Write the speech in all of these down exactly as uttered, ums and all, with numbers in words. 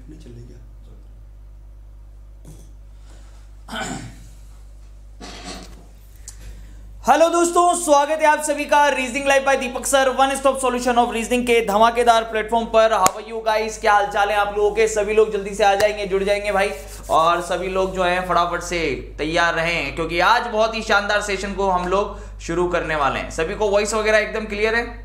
Net नहीं चलेगा। Hello दोस्तों, स्वागत है आप सभी का reasoning live by Deepak sir, one stop solution of reasoning के धमाकेदार प्लेटफॉर्म पर। हाउ आर यू गाइस, क्या हालचाल है आप लोगों के? सभी लोग जल्दी से आ जाएंगे, जुड़ जाएंगे भाई, और सभी लोग जो हैं फटाफट से तैयार रहें, क्योंकि आज बहुत ही शानदार सेशन को हम लोग शुरू करने वाले हैं। सभी को वॉइस वगैरह एकदम क्लियर है?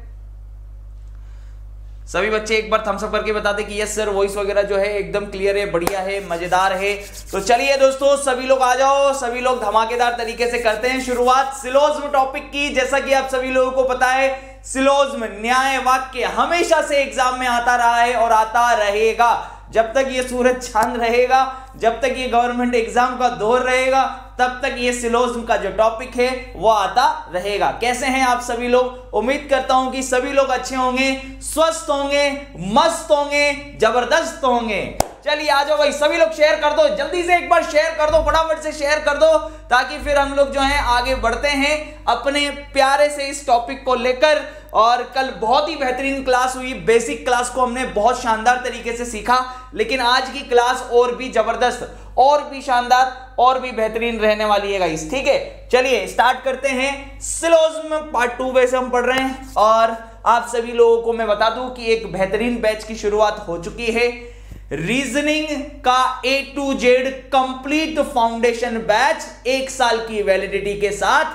सभी बच्चे एक बार थम्स अप करके बता दें कि यस सर, वॉइस वगैरह जो है एकदम क्लियर है, बढ़िया है, मजेदार है। तो चलिए दोस्तों, सभी लोग आ जाओ, सभी लोग धमाकेदार तरीके से करते हैं शुरुआत सिलोज्म टॉपिक की। जैसा कि आप सभी लोगों को पता है, सिलोज्म न्याय वाक्य हमेशा से एग्जाम में आता रहा है और आता रहेगा। जब तक ये सूरज चांद रहेगा, जब तक ये गवर्नमेंट एग्जाम का दौर रहेगा, तब तक ये सिलोज्म का जो टॉपिक है वो आता रहेगा। कैसे हैं आप सभी लोग? उम्मीद करता हूं कि सभी लोग अच्छे होंगे, स्वस्थ होंगे, मस्त होंगे, जबरदस्त होंगे। चलिए आ जाओ भाई, सभी लोग शेयर कर दो, जल्दी से एक बार शेयर कर दो, फटाफट से शेयर कर दो, ताकि फिर हम लोग जो है आगे बढ़ते हैं अपने प्यारे से इस टॉपिक को लेकर। और कल बहुत ही बेहतरीन क्लास हुई, बेसिक क्लास को हमने बहुत शानदार तरीके से सीखा, लेकिन आज की क्लास और भी जबरदस्त, और भी शानदार, और भी बेहतरीन रहने वाली है गाइस। ठीक है, चलिए स्टार्ट करते हैं। सिलोज्म पार्ट टू वैसे हम पढ़ रहे हैं, और आप सभी लोगों को मैं बता दूं कि एक बेहतरीन बैच की शुरुआत हो चुकी है। रीजनिंग का A to Z complete foundation batch, एक साल की वैलिडिटी के साथ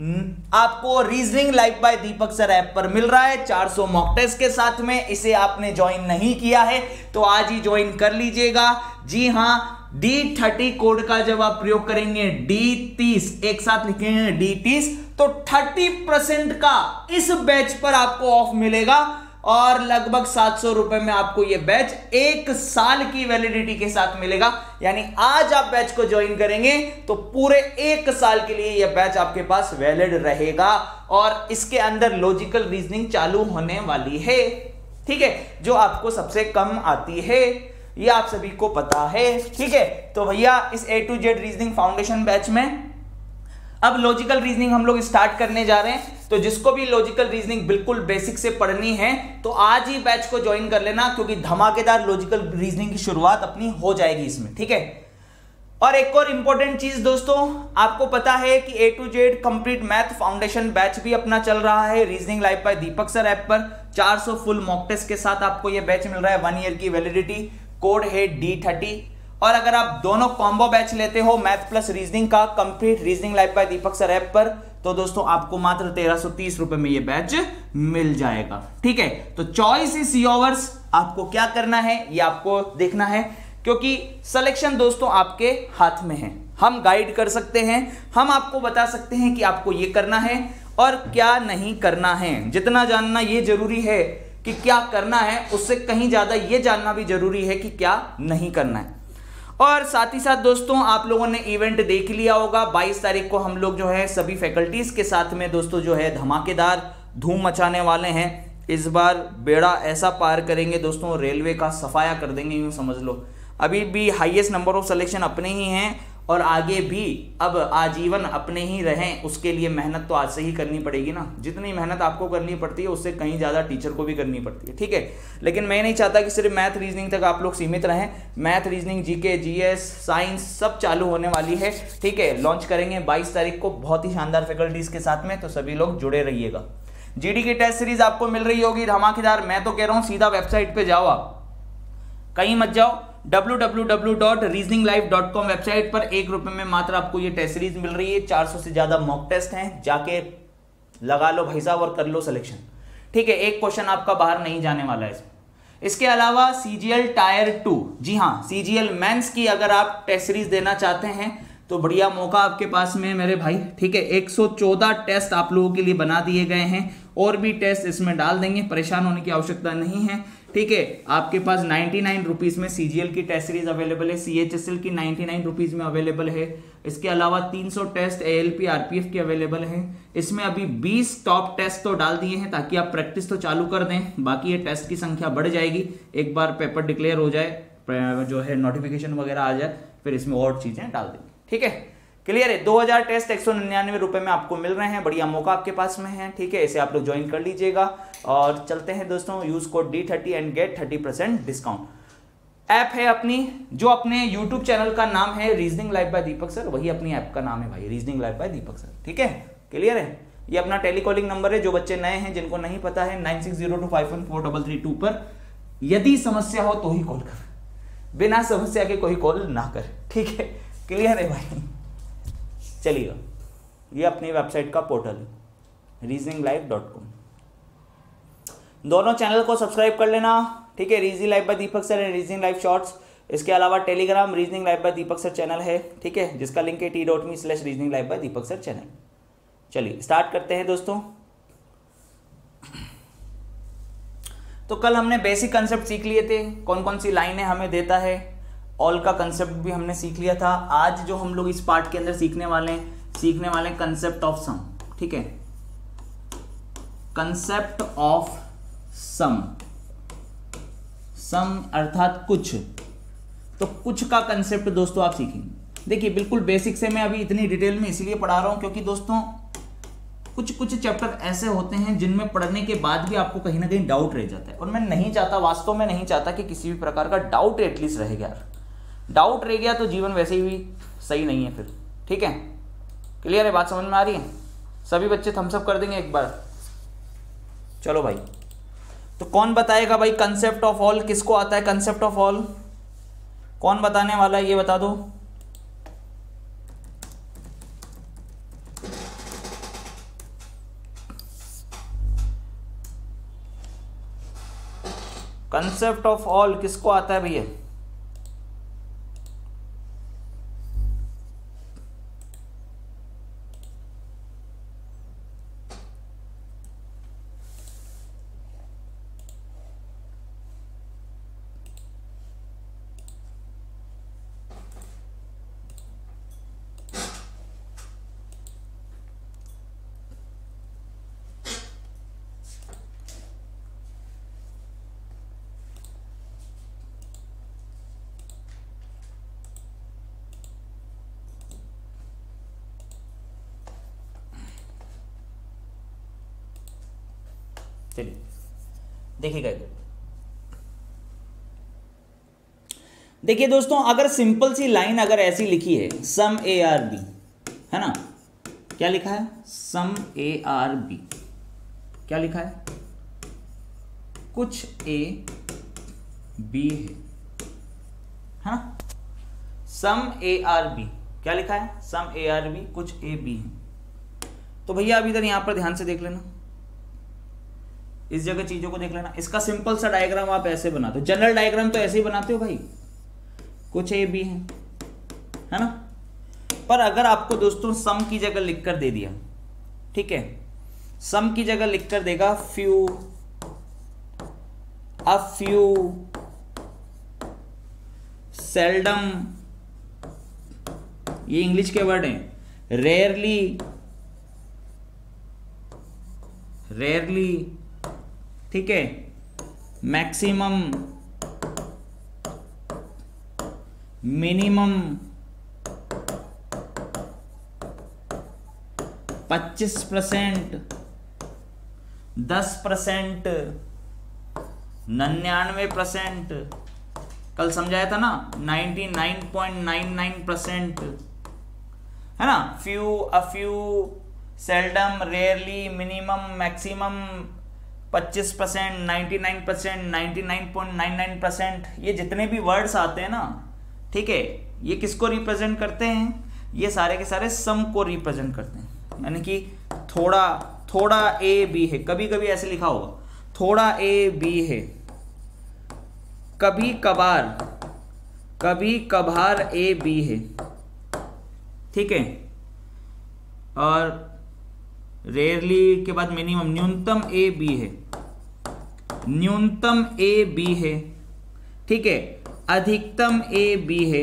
आपको reasoning live by Deepak sir app पर मिल रहा है, चार सौ मॉक टेस्ट के साथ में। इसे आपने ज्वाइन नहीं किया है तो आज ही ज्वाइन कर लीजिएगा। जी हां, डी थर्टी कोड का जब आप प्रयोग करेंगे, डी तीस एक साथ लिखेंगे, डी तीस, तो थर्टी परसेंट का इस बैच पर आपको ऑफ मिलेगा, और लगभग सात सौ रुपए में आपको यह बैच एक साल की वैलिडिटी के साथ मिलेगा। यानी आज आप बैच को ज्वाइन करेंगे तो पूरे एक साल के लिए यह बैच आपके पास वैलिड रहेगा, और इसके अंदर लॉजिकल रीजनिंग चालू होने वाली है। ठीक है, जो आपको सबसे कम आती है, ये आप सभी को पता है। ठीक है, तो भैया इस A to Z reasoning foundation batch में अब लॉजिकल रीजनिंग हम लोग स्टार्ट करने जा रहे हैं। तो जिसको भी लॉजिकल रीजनिंग बिल्कुल बेसिक से पढ़नी है तो आज ही बैच को ज्वाइन कर लेना, क्योंकि धमाकेदार लॉजिकल रीजनिंग की शुरुआत अपनी हो जाएगी इसमें। ठीक है, और एक और इंपॉर्टेंट चीज दोस्तों, आपको पता है कि A to Z complete math foundation batch भी अपना चल रहा है reasoning live by Deepak sir app पर। चार सौ फुल मॉक टेस्ट के साथ आपको यह बैच मिल रहा है, वन ईयर की वैलिडिटी, कोड है डी थर्टी। और अगर आप दोनों कॉम्बो बैच लेते हो, मैथ प्लस रीजनिंग का complete reasoning live by Deepak sir app पर, तो दोस्तों आपको मात्र तेरह सौ तीस रुपए में ये बैच मिल जाएगा। ठीक है, तो चॉइस इज योर्स, आपको क्या करना है ये आपको देखना है, क्योंकि सिलेक्शन दोस्तों आपके हाथ में है। हम गाइड कर सकते हैं, हम आपको बता सकते हैं कि आपको ये करना है और क्या नहीं करना है। जितना जानना ये जरूरी है कि क्या करना है, उससे कहीं ज्यादा ये जानना भी जरूरी है कि क्या नहीं करना है। और साथ ही साथ दोस्तों, आप लोगों ने इवेंट देख लिया होगा, बाईस तारीख को हम लोग जो है सभी फैकल्टीज के साथ में दोस्तों जो है धमाकेदार धूम मचाने वाले हैं। इस बार बेड़ा ऐसा पार करेंगे दोस्तों, रेलवे का सफाया कर देंगे, यूं समझ लो। अभी भी हाईएस्ट नंबर ऑफ सिलेक्शन अपने ही हैं, और आगे भी अब आजीवन अपने ही रहें, उसके लिए मेहनत तो आज से ही करनी पड़ेगी ना। जितनी मेहनत आपको करनी पड़ती है उससे कहीं ज़्यादा टीचर को भी करनी पड़ती है। ठीक है, लेकिन मैं नहीं चाहता कि सिर्फ मैथ रीजनिंग तक आप लोग सीमित रहें। Math reasoning, GK, GS, science सब चालू होने वाली है। ठीक है, लॉन्च करेंगे बाईस तारीख को बहुत ही शानदार फैकल्टीज के साथ में, तो सभी लोग जुड़े रहिएगा। जीडी की टेस्ट सीरीज आपको मिल रही होगी धमाकेदार। मैं तो कह रहा हूँ सीधा वेबसाइट पर जाओ, आप कहीं मत जाओ, W W W dot reasoning live dot com website पर एक रुपए में मात्र आपको ये टेस्ट सीरीज मिल रही है। चार सौ से ज्यादा मॉक टेस्ट हैं, जाके लगा लो भाई साहब और कर लो सिलेक्शन। ठीक है, एक क्वेश्चन आपका बाहर नहीं जाने वाला है इसमें। इसके अलावा सीजीएल टायर टू, जी हाँ, सीजीएल मेंस की अगर आप टेस्ट सीरीज देना चाहते हैं तो बढ़िया मौका आपके पास में है मेरे भाई। ठीक है, एक सौ चौदह टेस्ट आप लोगों के लिए बना दिए गए हैं, और भी टेस्ट इसमें डाल देंगे, परेशान होने की आवश्यकता नहीं है। ठीक है, आपके पास नाइन्टी नाइन रुपीज में सीजीएल की टेस्ट सीरीज अवेलेबल है, सीएचएसएल की नाइन्टी नाइन रुपीज में अवेलेबल है। इसके अलावा तीन सौ टेस्ट एएलपी आरपीएफ के अवेलेबल है। इसमें अभी बीस टॉप टेस्ट तो डाल दिए हैं ताकि आप प्रैक्टिस तो चालू कर दें, बाकी ये टेस्ट की संख्या बढ़ जाएगी एक बार पेपर डिक्लेयर हो जाए, जो है नोटिफिकेशन वगैरह आ जाए, फिर इसमें और चीजें डाल देंगे। ठीक है, क्लियर है। दो हज़ार टेस्ट एक सौ निन्यानवे रुपए में आपको मिल रहे हैं, बढ़िया मौका आपके पास में है। ठीक है, इसे आप लोग ज्वाइन कर लीजिएगा। और चलते हैं दोस्तों, use code D thirty and get thirty percent discount. App है अपनी, जो अपने यूट्यूब चैनल का नाम है reasoning live by Deepak sir, वही अपनी ऐप का नाम है भाई, reasoning live by Deepak sir. ठीक है, क्लियर है। ये अपना टेलीकॉलिंग नंबर है, जो बच्चे नए हैं जिनको नहीं पता है, nine six zero two five one four double three two पर यदि समस्या हो तो ही कॉल कर, बिना समस्या के कोई कॉल ना कर। ठीक है, क्लियर है भाई। चलिए, ये अपनी वेबसाइट का पोर्टल है रीजनिंग लाइव डॉट कॉम, दोनों चैनल को सब्सक्राइब कर लेना। ठीक है, reasoning live by Deepak sir and reasoning live shorts. इसके अलावा Telegram reasoning live by Deepak sir channel है, ठीक है, जिसका लिंक है T dot me slash reasoning live by Deepak sir channel. चलिए स्टार्ट करते हैं दोस्तों। तो कल हमने बेसिक कंसेप्ट सीख लिए थे, कौन कौन सी लाइनें हमें देता है, ऑल का कंसेप्ट भी हमने सीख लिया था। आज जो हम लोग इस पार्ट के अंदर सीखने वाले हैं, सीखने वाले हैं कंसेप्ट ऑफ सम। ठीक है, कंसेप्ट ऑफ सम, सम अर्थात कुछ। तो कुछ का कंसेप्ट दोस्तों आप सीखेंगे। देखिए बिल्कुल बेसिक से, मैं अभी इतनी डिटेल में इसलिए पढ़ा रहा हूं क्योंकि दोस्तों कुछ कुछ चैप्टर ऐसे होते हैं जिनमें पढ़ने के बाद भी आपको कहीं ना कहीं डाउट रह जाता है, और मैं नहीं चाहता, वास्तव में नहीं चाहता कि किसी भी प्रकार का डाउट एटलीस्ट रह गया। डाउट रह गया तो जीवन वैसे ही सही नहीं है फिर। ठीक है, क्लियर है, बात समझ में आ रही है? सभी बच्चे थम्स अप कर देंगे एक बार। चलो भाई, तो कौन बताएगा भाई कंसेप्ट ऑफ ऑल किसको आता है? कंसेप्ट ऑफ ऑल कौन बताने वाला है, ये बता दो। कंसेप्ट ऑफ ऑल किसको आता है भैया? चलिए देखिएगा, देखिए दोस्तों, अगर सिंपल सी लाइन अगर ऐसी लिखी है, सम ए आर बी, है ना, क्या लिखा है? सम ए आर बी, क्या लिखा है? कुछ ए बी है, है ना, सम ए आर बी, क्या लिखा है? सम ए आर बी, कुछ ए बी है। तो भैया अभी इधर यहां पर ध्यान से देख लेना, इस जगह चीजों को देख लेना। इसका सिंपल सा डायग्राम आप ऐसे बनाते हो, जनरल डायग्राम तो ऐसे ही बनाते हो भाई, कुछ ए बी है, है ना। पर अगर आपको दोस्तों सम की जगह लिखकर दे दिया, ठीक है, सम की जगह लिखकर देगा फ्यू, अ फ्यू, सेल्डम, ये इंग्लिश के वर्ड हैं, रेयरली, रेयरली, ठीक है, मैक्सिमम, मिनिमम, पच्चीस परसेंट, दस परसेंट, निन्यानवे परसेंट, कल समझाया था ना, ninety nine point nine nine percent, है ना, few, a few, seldom, rarely, minimum, maximum, पच्चीस percent, ninety nine percent, ninety nine point nine nine percent, ये जितने भी वर्ड्स आते हैं ना, ठीक है, ये किसको रिप्रेजेंट करते हैं? ये सारे के सारे सम को रिप्रेजेंट करते हैं। यानी कि थोड़ा थोड़ा ए बी है, कभी कभी ऐसे लिखा होगा, थोड़ा ए बी है, कभी कभार, कभी कभार ए बी है, ठीक है, और रेयरली के बाद मिनिमम, न्यूनतम ए बी है, न्यूनतम ए बी है, ठीक है, अधिकतम ए बी है,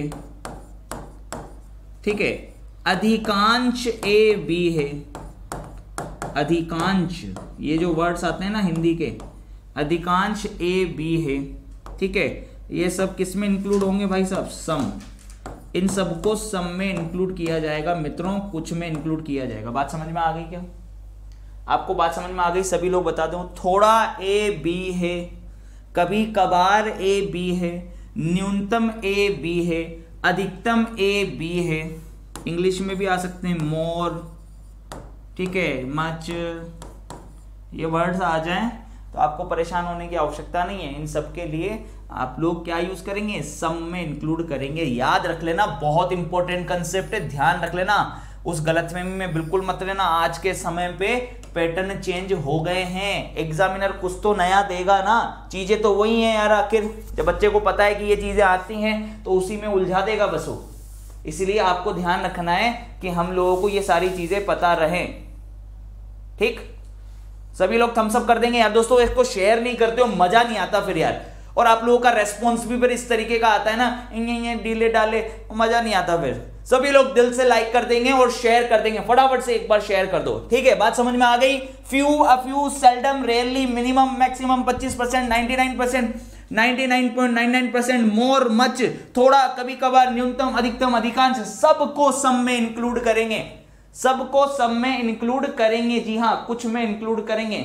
ठीक है, अधिकांश ए बी है, अधिकांश, ये जो वर्ड्स आते हैं ना हिंदी के, अधिकांश ए बी है, ठीक है, ये सब किस में इंक्लूड होंगे भाई साहब? सम। इन सबको सम में इंक्लूड किया जाएगा मित्रों, कुछ में इंक्लूड किया जाएगा। बात समझ में आ गई क्या? आपको बात समझ में आ गई? सभी लोग बता दो, थोड़ा ए बी है, कभी कभार ए बी है, न्यूनतम ए बी है, अधिकतम ए बी है, इंग्लिश में भी आ सकते हैं मोर, ठीक है, मच, ये वर्ड्स आ जाएं तो आपको परेशान होने की आवश्यकता नहीं है। इन सब के लिए आप लोग क्या यूज करेंगे, सम में इंक्लूड करेंगे। याद रख लेना, बहुत इंपॉर्टेंट कंसेप्ट है, ध्यान रख लेना, उस गलतफहमी में बिल्कुल मत लेना। आज के समय पे पैटर्न चेंज हो गए हैं, एग्जामिनर कुछ तो नया देगा ना, चीजें तो वही हैं यार। आखिर जब बच्चे को पता है कि ये चीजें आती हैं तो उसी में उलझा देगा बस वो। इसलिए आपको ध्यान रखना है कि हम लोगों को ये सारी चीजें पता रहे। ठीक, सभी लोग थम्स अप कर देंगे यार। दोस्तों इसको शेयर नहीं करते हो, मजा नहीं आता फिर यार, और आप लोगों का रेस्पॉन्स भी फिर इस तरीके का आता है ना, ये डीले डाले, मजा नहीं आता फिर। सभी लोग दिल से लाइक कर देंगे और शेयर कर देंगे, फटाफट से एक बार शेयर कर दो। ठीक है, बात समझ में आ गई। Few, a few, seldom, rarely, minimum, maximum, पच्चीस percent, ninety nine percent, ninety nine point nine nine percent, more, much, थोड़ा, कभी कभार, न्यूनतम, अधिकतम, अधिकांश, सबको सम में इंक्लूड करेंगे, सबको सम में इंक्लूड करेंगे। जी हां, कुछ में इंक्लूड करेंगे।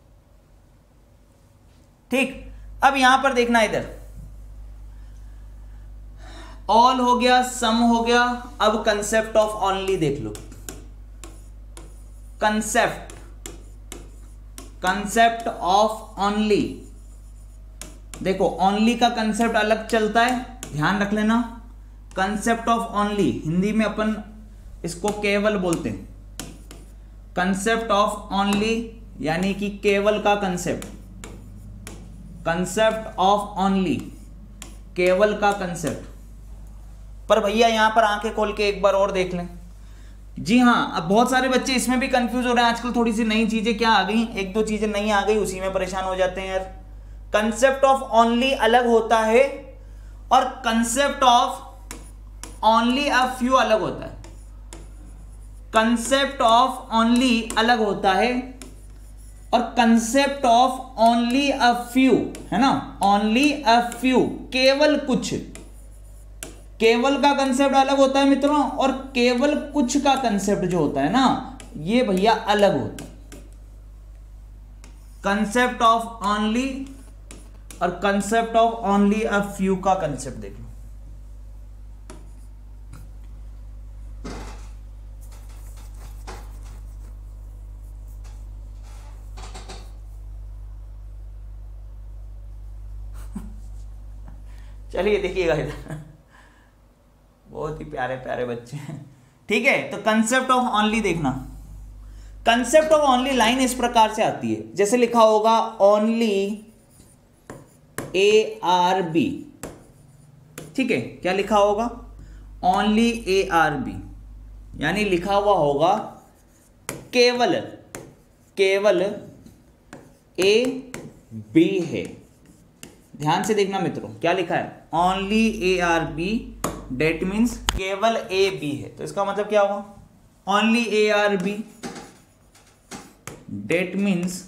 ठीक, अब यहां पर देखना, इधर ऑल हो गया, सम हो गया, अब कंसेप्ट ऑफ ऑनली देख लो। कंसेप्ट कंसेप्ट ऑफ ऑनली देखो, ऑनली का कंसेप्ट अलग चलता है, ध्यान रख लेना। कंसेप्ट ऑफ ऑनली, हिंदी में अपन इसको केवल बोलते हैं। कंसेप्ट ऑफ ऑनली यानी कि केवल का कंसेप्ट, कंसेप्ट ऑफ ऑनली, केवल का कंसेप्ट। पर भैया यहां पर आंखें खोल के एक बार और देख लें। जी हां, अब बहुत सारे बच्चे इसमें भी कंफ्यूज हो रहे हैं। आजकल थोड़ी सी नई चीजें क्या आ गई, एक दो चीजें नई आ गई, उसी में परेशान हो जाते हैं यार। कंसेप्ट ऑफ ऑनली अलग होता है और concept of only a few अलग होता है। कंसेप्ट ऑफ ऑनली अलग होता है और concept of only a few, है ना, ओनली अ फ्यू, केवल कुछ। केवल का कंसेप्ट अलग होता है मित्रों, और केवल कुछ का कंसेप्ट जो होता है ना, ये भैया अलग होता है। कंसेप्ट ऑफ ओनली और concept of only a few का कंसेप्ट देख लो। चलिए देखिएगा इधर, बहुत ही प्यारे प्यारे बच्चे हैं। ठीक है, तो कंसेप्ट ऑफ ओनली देखना। कंसेप्ट ऑफ ओनली लाइन इस प्रकार से आती है, जैसे लिखा होगा ओनली ए आर बी। ठीक है, क्या लिखा होगा, ओनली ए आर बी, यानी लिखा हुआ होगा केवल, केवल ए बी है। ध्यान से देखना मित्रों, क्या लिखा है, only A are B, that means केवल ए बी है। तो इसका मतलब क्या होगा, only A are B, that means,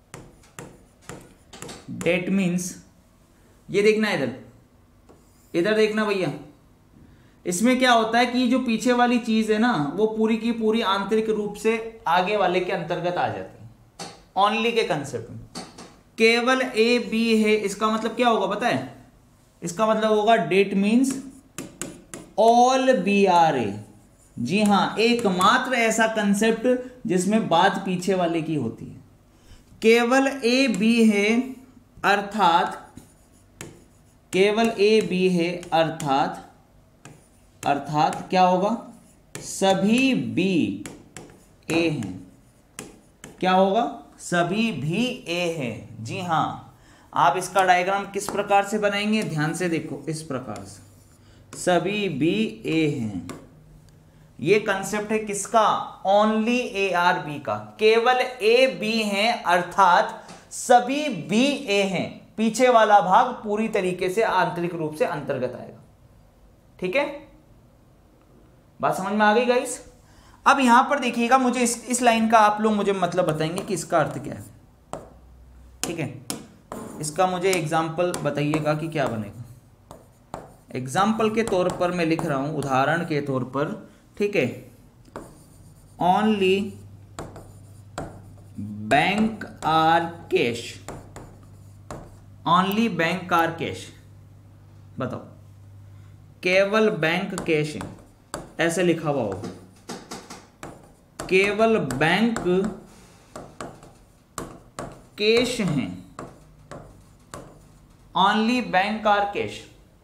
that means, ये देखना इधर, इधर देखना भैया। इसमें क्या होता है कि जो पीछे वाली चीज है ना, वो पूरी की पूरी आंतरिक रूप से आगे वाले के अंतर्गत आ जाती है। ओनली के कंसेप्ट में केवल ए बी है, इसका मतलब क्या होगा पता है, इसका मतलब होगा that means all B are A. जी हां, एकमात्र ऐसा कंसेप्ट जिसमें बात पीछे वाले की होती है। केवल ए बी है अर्थात, केवल ए बी है अर्थात, अर्थात क्या होगा, सभी बी ए हैं। क्या होगा, सभी भी ए हैं। जी हां, आप इसका डायग्राम किस प्रकार से बनाएंगे, ध्यान से देखो, इस प्रकार से, सभी बी ए हैं। ये कंसेप्ट है किसका, ओनली ए आर बी का। केवल ए बी हैं अर्थात सभी बी ए हैं, पीछे वाला भाग पूरी तरीके से आंतरिक रूप से अंतर्गत आएगा। ठीक है, बात समझ में आ गई गाइस। अब यहां पर देखिएगा, मुझे इस इस लाइन का आप लोग मुझे मतलब बताएंगे कि इसका अर्थ क्या है। ठीक है, इसका मुझे एग्जाम्पल बताइएगा कि क्या बनेगा। एग्जाम्पल के तौर पर मैं लिख रहा हूं, उदाहरण के तौर पर। ठीक है, only bank are cash, only bank are cash, बताओ, केवल बैंक कैश है, ऐसे लिखा हुआ होगा, केवल बैंक कैश हैं, ओनली बैंक आर कैश,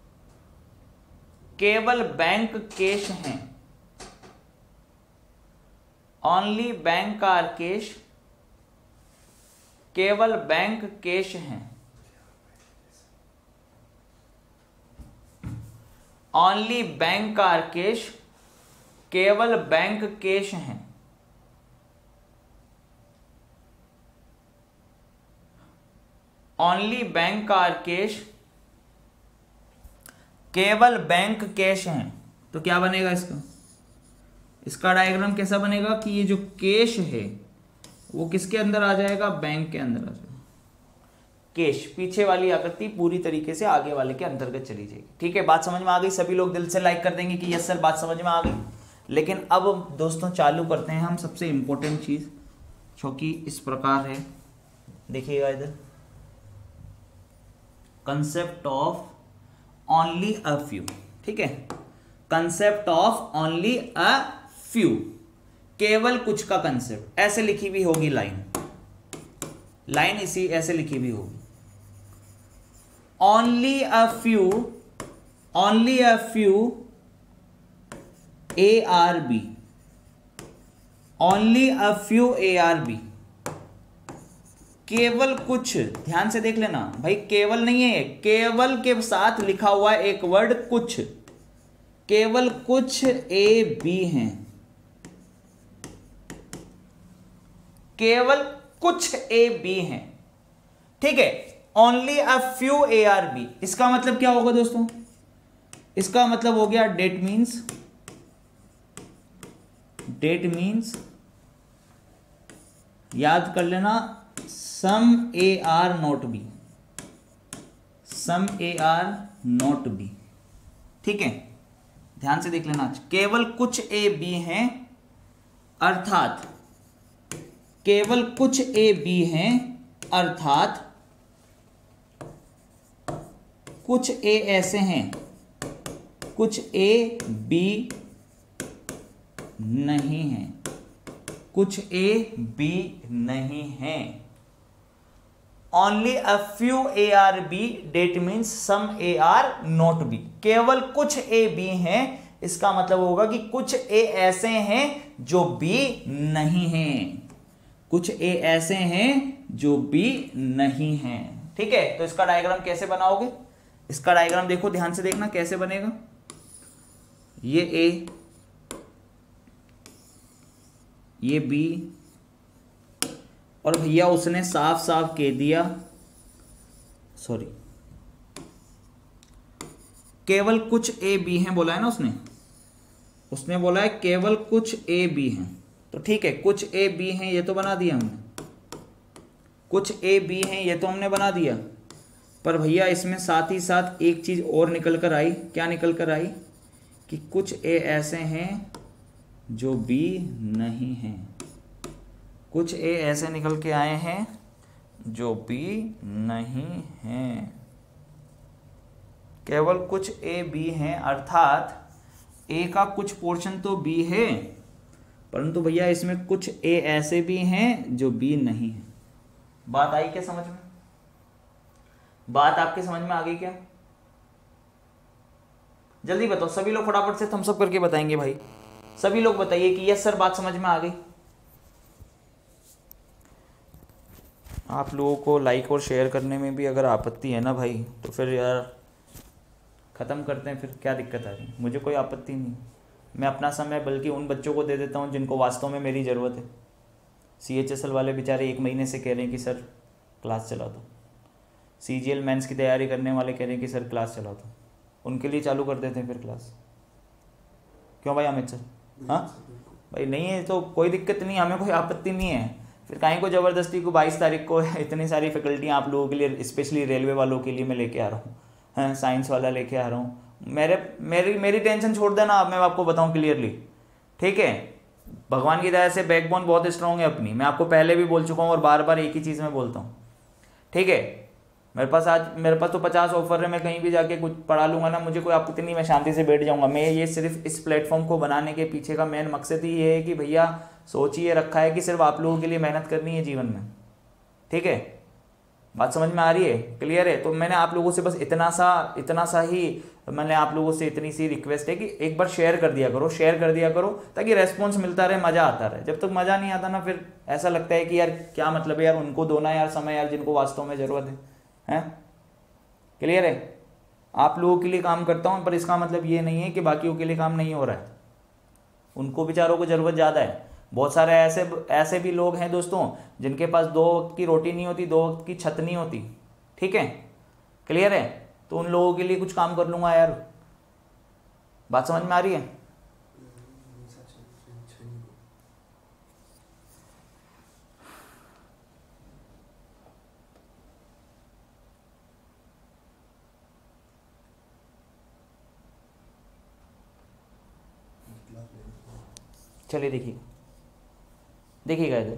केवल बैंक कैश हैं, ओनली बैंक आर कैश, केवल बैंक कैश हैं, ओनली बैंक आर कैश, केवल बैंक कैश हैं, ओनली बैंक आर कैश, केवल बैंक कैश हैं। तो क्या बनेगा इसका इसका डायग्राम कैसा बनेगा कि ये जो कैश है वो किसके अंदर आ जाएगा, बैंक के अंदर आ जाएगा। कैश पीछे वाली आकृति पूरी तरीके से आगे वाले के अंतर्गत चली जाएगी। ठीक है, बात समझ में आ गई? सभी लोग दिल से लाइक कर देंगे कि यस सर बात समझ में आ गई। लेकिन अब दोस्तों चालू करते हैं हम सबसे इंपॉर्टेंट चीज, जो कि इस प्रकार है, देखिएगा इधर, concept of only a few. ठीक है, concept of only a few, केवल कुछ का कंसेप्ट, ऐसे लिखी हुई होगी लाइन, लाइन इसी ऐसे लिखी हुई होगी, only a few, only a few A are B, only a few A are B, केवल कुछ, ध्यान से देख लेना भाई, केवल नहीं है, केवल के साथ लिखा हुआ है एक वर्ड कुछ, केवल कुछ ए बी हैं, केवल कुछ ए बी हैं। ठीक है, only a few A are B, इसका मतलब क्या होगा दोस्तों? इसका मतलब हो गया डेट मीन्स, डेट मीन्स याद कर लेना, some A are not B, some A are not B. ठीक है, ध्यान से देख लेना, केवल कुछ ए बी हैं, अर्थात केवल कुछ ए बी हैं, अर्थात कुछ ए ऐसे हैं, कुछ ए बी नहीं हैं, कुछ ए बी नहीं हैं। Only a few A are B, that means some A are not B, केवल कुछ ए बी हैं, इसका मतलब होगा कि कुछ ए ऐसे हैं जो बी नहीं हैं, कुछ ए ऐसे हैं जो बी नहीं हैं। ठीक है, तो इसका डायग्राम कैसे बनाओगे? इसका डायग्राम देखो, ध्यान से देखना कैसे बनेगा। ये ए, ये बी, और भैया उसने साफ साफ कह दिया, सॉरी, केवल कुछ ए बी हैं बोला है ना उसने, उसने बोला है केवल कुछ ए बी हैं। तो ठीक है, कुछ ए बी हैं ये तो बना दिया हमने, कुछ ए बी हैं ये तो हमने बना दिया, पर भैया इसमें साथ ही साथ एक चीज और निकल कर आई। क्या निकल कर आई? कि कुछ ए ऐसे हैं जो बी नहीं हैं, कुछ ए ऐसे निकल के आए हैं जो बी नहीं हैं, केवल कुछ ए बी हैं, अर्थात ए का कुछ पोर्शन तो बी है, परंतु भैया इसमें कुछ ए ऐसे भी हैं जो बी नहीं है। बात आई क्या समझ में? बात आपके समझ में आ गई क्या? जल्दी बताओ सभी लोग, फटाफट से थम्स अप करके बताएंगे भाई, सभी लोग बताइए कि यस सर बात समझ में आ गई। आप लोगों को लाइक और शेयर करने में भी अगर आपत्ति है ना भाई, तो फिर यार ख़त्म करते हैं, फिर क्या दिक्कत आ रही है? मुझे कोई आपत्ति नहीं, मैं अपना समय बल्कि उन बच्चों को दे देता हूँ जिनको वास्तव में मेरी ज़रूरत है। सी एच एस एल वाले बेचारे एक महीने से कह रहे हैं कि सर क्लास चला दो, सी जी एल मेंस की तैयारी करने वाले कह रहे हैं कि सर क्लास चला दो, उनके लिए चालू कर देते हैं फिर क्लास। क्यों भाई अमित सर? हाँ भाई, नहीं है तो कोई दिक्कत नहीं, हमें कोई आपत्ति नहीं है, फिर कहीं को ज़बरदस्ती को बाईस तारीख को इतनी सारी फैकल्टियाँ आप लोगों के लिए, स्पेशली रेलवे वालों के लिए मैं लेके आ रहा हूँ, हैं साइंस वाला लेके आ रहा हूँ। मेरे मेरी मेरी टेंशन छोड़ देना, अब मैं आपको बताऊँ क्लियरली। ठीक है, भगवान की दया से बैकबोन बहुत स्ट्रॉन्ग है अपनी, मैं आपको पहले भी बोल चुका हूँ और बार बार एक ही चीज़ में बोलता हूँ। ठीक है, मेरे पास आज मेरे पास तो पचास ऑफर है, मैं कहीं भी जाके कुछ पढ़ा लूंगा ना, मुझे कोई आपत्ति नहीं, मैं शांति से बैठ जाऊंगा। मैं ये सिर्फ इस प्लेटफॉर्म को बनाने के पीछे का मेन मकसद ही ये है कि भैया सोच ये रखा है कि सिर्फ आप लोगों के लिए मेहनत करनी है जीवन में, ठीक है, बात समझ में आ रही है, क्लियर है। तो मैंने आप लोगों से बस इतना सा इतना सा ही मैंने आप लोगों से इतनी सी रिक्वेस्ट है कि एक बार शेयर कर दिया करो, शेयर कर दिया करो, ताकि रेस्पॉन्स मिलता रहे, मजा आता रहे। जब तक मजा नहीं आता ना, फिर ऐसा लगता है कि यार क्या मतलब है यार, उनको दो ना यार समय यार, जिनको वास्तव में जरूरत है, हैं, क्लियर है। आप लोगों के लिए काम करता हूं, पर इसका मतलब ये नहीं है कि बाकियों के लिए काम नहीं हो रहा है, उनको बेचारों को जरूरत ज्यादा है। बहुत सारे ऐसे ऐसे भी लोग हैं दोस्तों जिनके पास दो वक्त की रोटी नहीं होती, दो वक्त की छत नहीं होती, ठीक है, क्लियर है। तो उन लोगों के लिए कुछ काम कर लूंगा यार, बात समझ में आ रही है। चलिए देखिए देखिएगा इधर,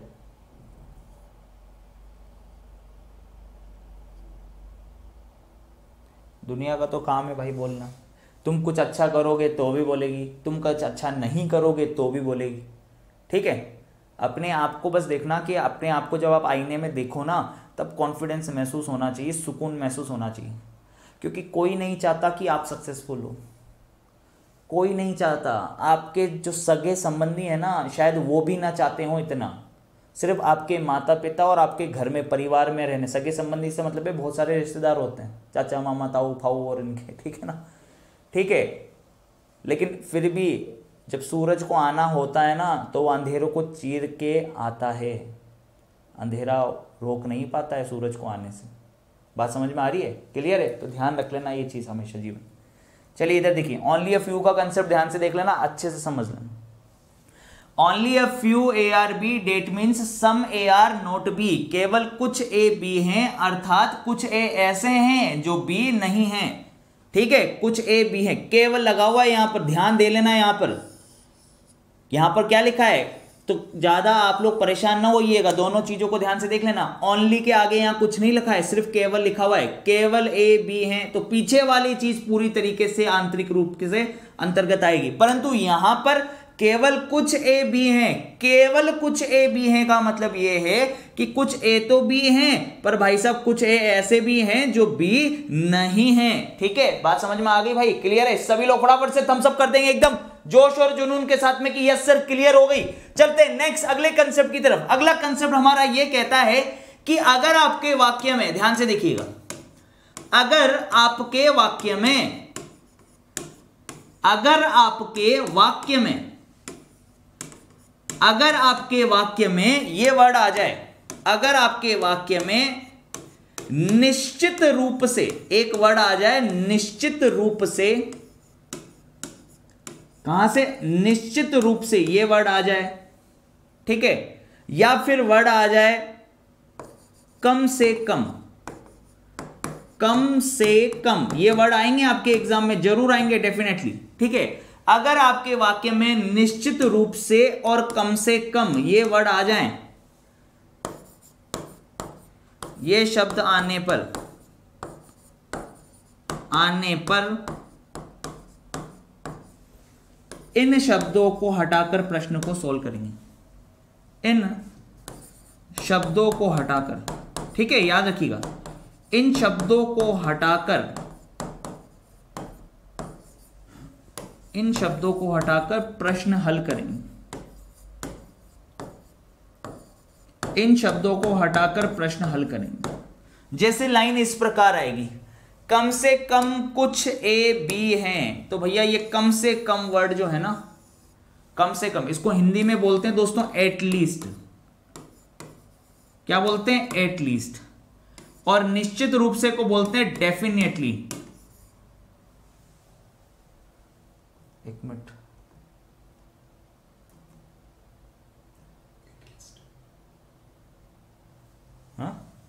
दुनिया का तो काम है भाई बोलना। तुम कुछ अच्छा करोगे तो भी बोलेगी, तुम कुछ अच्छा नहीं करोगे तो भी बोलेगी, ठीक है। अपने आप को बस देखना कि अपने आप को जब आप आईने में देखो ना, तब कॉन्फिडेंस महसूस होना चाहिए, सुकून महसूस होना चाहिए, क्योंकि कोई नहीं चाहता कि आप सक्सेसफुल हो, कोई नहीं चाहता। आपके जो सगे संबंधी है ना, शायद वो भी ना चाहते हो इतना, सिर्फ आपके माता पिता और आपके घर में परिवार में रहने, सगे संबंधी से मतलब है बहुत सारे रिश्तेदार होते हैं, चाचा मामा ताऊ फाऊ और इनके, ठीक है ना, ठीक है। लेकिन फिर भी जब सूरज को आना होता है ना, तो वो अंधेरों को चीर के आता है, अंधेरा रोक नहीं पाता है सूरज को आने से। बात समझ में आ रही है, क्लियर है। तो ध्यान रख लेना ये चीज हमेशा जीवन। चलिए इधर देखिए, ओनली अ फ्यू का कंसेप्ट ध्यान से देख लेना, अच्छे से समझ लेना। Only a few A are B, that means some A are not B, केवल कुछ ए बी हैं, अर्थात कुछ ए ऐसे हैं जो बी नहीं हैं, ठीक है, कुछ ए बी है, केवल लगा हुआ है यहां पर, ध्यान दे लेना। यहां पर यहां पर क्या लिखा है, तो ज्यादा आप लोग परेशान ना होइएगा, दोनों चीजों को ध्यान से देख लेना। ओनली के आगे यहां कुछ नहीं लिखा है, सिर्फ केवल लिखा हुआ है, केवल ए बी हैं, तो पीछे वाली चीज पूरी तरीके से आंतरिक रूप से अंतर्गत आएगी, परंतु यहां पर केवल कुछ ए बी हैं, केवल कुछ ए बी हैं का मतलब यह है कि कुछ ए तो बी हैं, पर भाई साहब कुछ ए ऐसे भी हैं जो बी नहीं हैं, ठीक है। बात समझ में आ गई भाई, क्लियर है। सभी लोग फटाफट से थम्स अप कर देंगे एकदम जोश और जुनून के साथ में कि यस सर क्लियर हो गई। चलते हैं नेक्स्ट अगले कंसेप्ट की तरफ। अगला कंसेप्ट हमारा यह कहता है कि अगर आपके वाक्य में, ध्यान से देखिएगा, अगर आपके वाक्य में अगर आपके वाक्य में अगर आपके वाक्य में यह वर्ड आ जाए, अगर आपके वाक्य में निश्चित रूप से एक वर्ड आ जाए, निश्चित रूप से, कहां से, निश्चित रूप से यह वर्ड आ जाए, ठीक है, या फिर वर्ड आ जाए कम से कम, कम से कम, ये वर्ड आएंगे आपके एग्जाम में, जरूर आएंगे डेफिनेटली, ठीक है। अगर आपके वाक्य में निश्चित रूप से और कम से कम ये वर्ड आ जाएं, ये शब्द आने पर आने पर इन शब्दों को हटाकर प्रश्न को सोल्व करेंगे, इन शब्दों को हटाकर, ठीक है, याद रखिएगा, इन शब्दों को हटाकर इन शब्दों को हटाकर प्रश्न हल करेंगे, इन शब्दों को हटाकर प्रश्न हल करेंगे। जैसे लाइन इस प्रकार आएगी, कम से कम कुछ ए बी हैं, तो भैया ये कम से कम वर्ड जो है ना, कम से कम, इसको हिंदी में बोलते हैं दोस्तों एटलीस्ट, क्या बोलते हैं, एटलीस्ट, और निश्चित रूप से को बोलते हैं डेफिनेटली। एक मिनट, हाँ,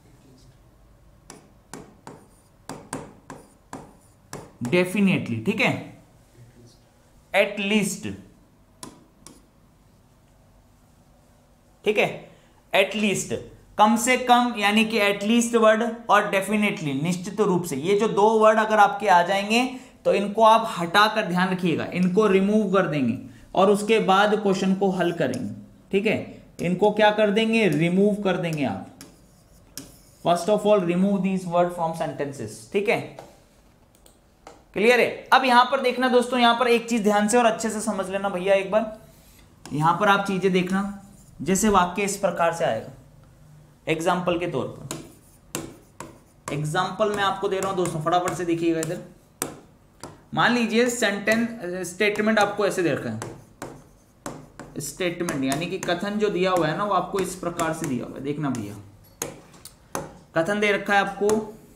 डेफिनेटली, ठीक है, एटलीस्ट, ठीक है, एटलीस्ट। कम से कम यानी कि एटलीस्ट वर्ड और डेफिनेटली निश्चित रूप से, ये जो दो वर्ड अगर आपके आ जाएंगे तो इनको आप हटा कर ध्यान रखिएगा, इनको रिमूव कर देंगे और उसके बाद क्वेश्चन को हल करेंगे। ठीक है, इनको क्या कर देंगे, रिमूव कर देंगे आप। First of all remove these word from sentences. ठीक है, क्लियर है। अब यहां पर देखना दोस्तों, यहां पर एक चीज ध्यान से और अच्छे से समझ लेना भैया एक बार, यहां पर आप चीजें देखना, जैसे वाक्य इस प्रकार से आएगा एग्जाम्पल के तौर पर। एग्जाम्पल मैं आपको दे रहा हूं दोस्तों, फटाफट से देखिएगा इधर। मान लीजिए सेंटेंस स्टेटमेंट आपको ऐसे दे रखा है, स्टेटमेंट यानी कि कथन जो दिया हुआ है ना वो आपको इस प्रकार से दिया हुआ है। देखना भैया, कथन दे रखा है आपको,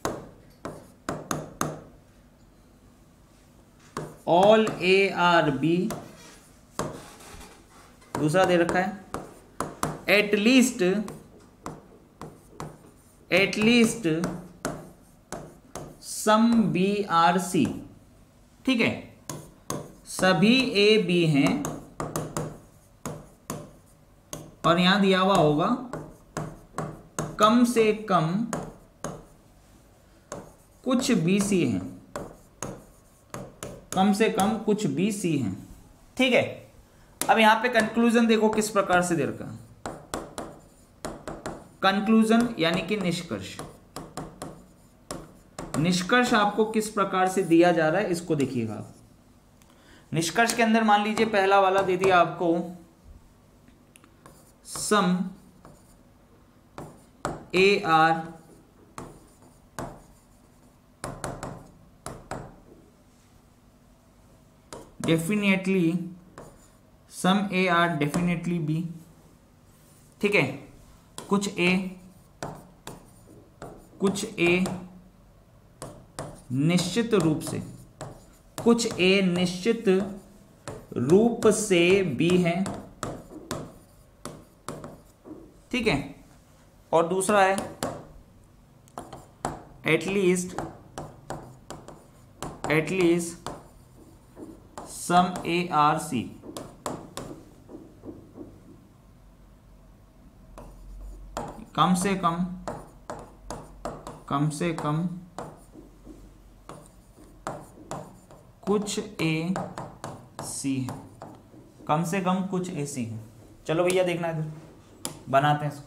ऑल ए आर बी, दूसरा दे रखा है at least at least some B are C. ठीक है, सभी ए बी हैं और यहां दिया हुआ होगा कम से कम कुछ बी सी हैं, कम से कम कुछ बी सी हैं। ठीक है, अब यहां पे कंक्लूजन देखो किस प्रकार से दे रखा है, कंक्लूजन यानी कि निष्कर्ष। निष्कर्ष आपको किस प्रकार से दिया जा रहा है इसको देखिएगा आप। निष्कर्ष के अंदर मान लीजिए पहला वाला दे दिया आपको, some A are definitely, some A are definitely B. ठीक है, कुछ ए कुछ ए निश्चित रूप से, कुछ ए निश्चित रूप से बी है। ठीक है, और दूसरा है at least at least some A are C. कम से कम कम से कम कुछ ए सी है, कम से कम कुछ ए सी है। चलो भैया देखना है, बनाते हैं इसको।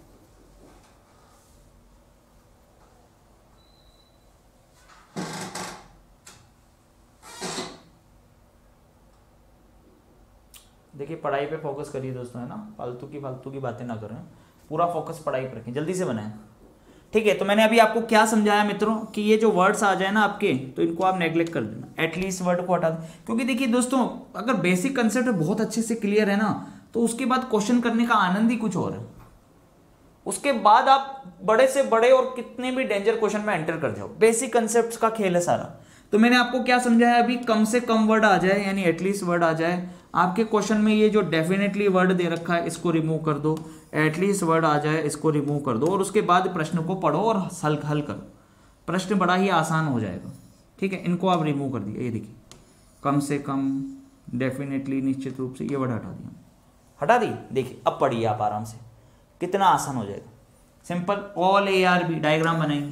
देखिए पढ़ाई पे फोकस करिए दोस्तों, है ना, फालतू की फालतू की बातें ना करें, पूरा फोकस पढ़ाई पर रखें, जल्दी से बनाएं। ठीक है, तो मैंने अभी आपको क्या समझाया मित्रों कि ये जो वर्ड्स आ जाए ना आपके, तो इनको आप नेग्लेक्ट कर देना, एटलीस्ट वर्ड को हटा दें। क्योंकि देखिए दोस्तों, अगर बेसिक कंसेप्ट बहुत अच्छे से क्लियर है ना, तो उसके बाद क्वेश्चन करने का आनंद ही कुछ और है। उसके बाद आप बड़े से बड़े और कितने भी डेंजर क्वेश्चन में एंटर कर जाओ, बेसिक कंसेप्ट का खेल है सारा। तो मैंने आपको क्या समझाया अभी, कम से कम वर्ड आ जाए यानी एटलीस्ट वर्ड आ जाए आपके क्वेश्चन में। ये जो डेफिनेटली वर्ड दे रखा है इसको रिमूव कर दो, एटलीस्ट वर्ड आ जाए इसको रिमूव कर दो, और उसके बाद प्रश्न को पढ़ो और हल हल करो, प्रश्न बड़ा ही आसान हो जाएगा। ठीक है, इनको आप रिमूव कर दिया, ये देखिए कम से कम, डेफिनेटली, निश्चित रूप से, ये वर्ड हटा दिया, हटा दी। देखिए अब पढ़िए आप आराम से, कितना आसान हो जाएगा। Simple, all A are B diagram बनाएंगे,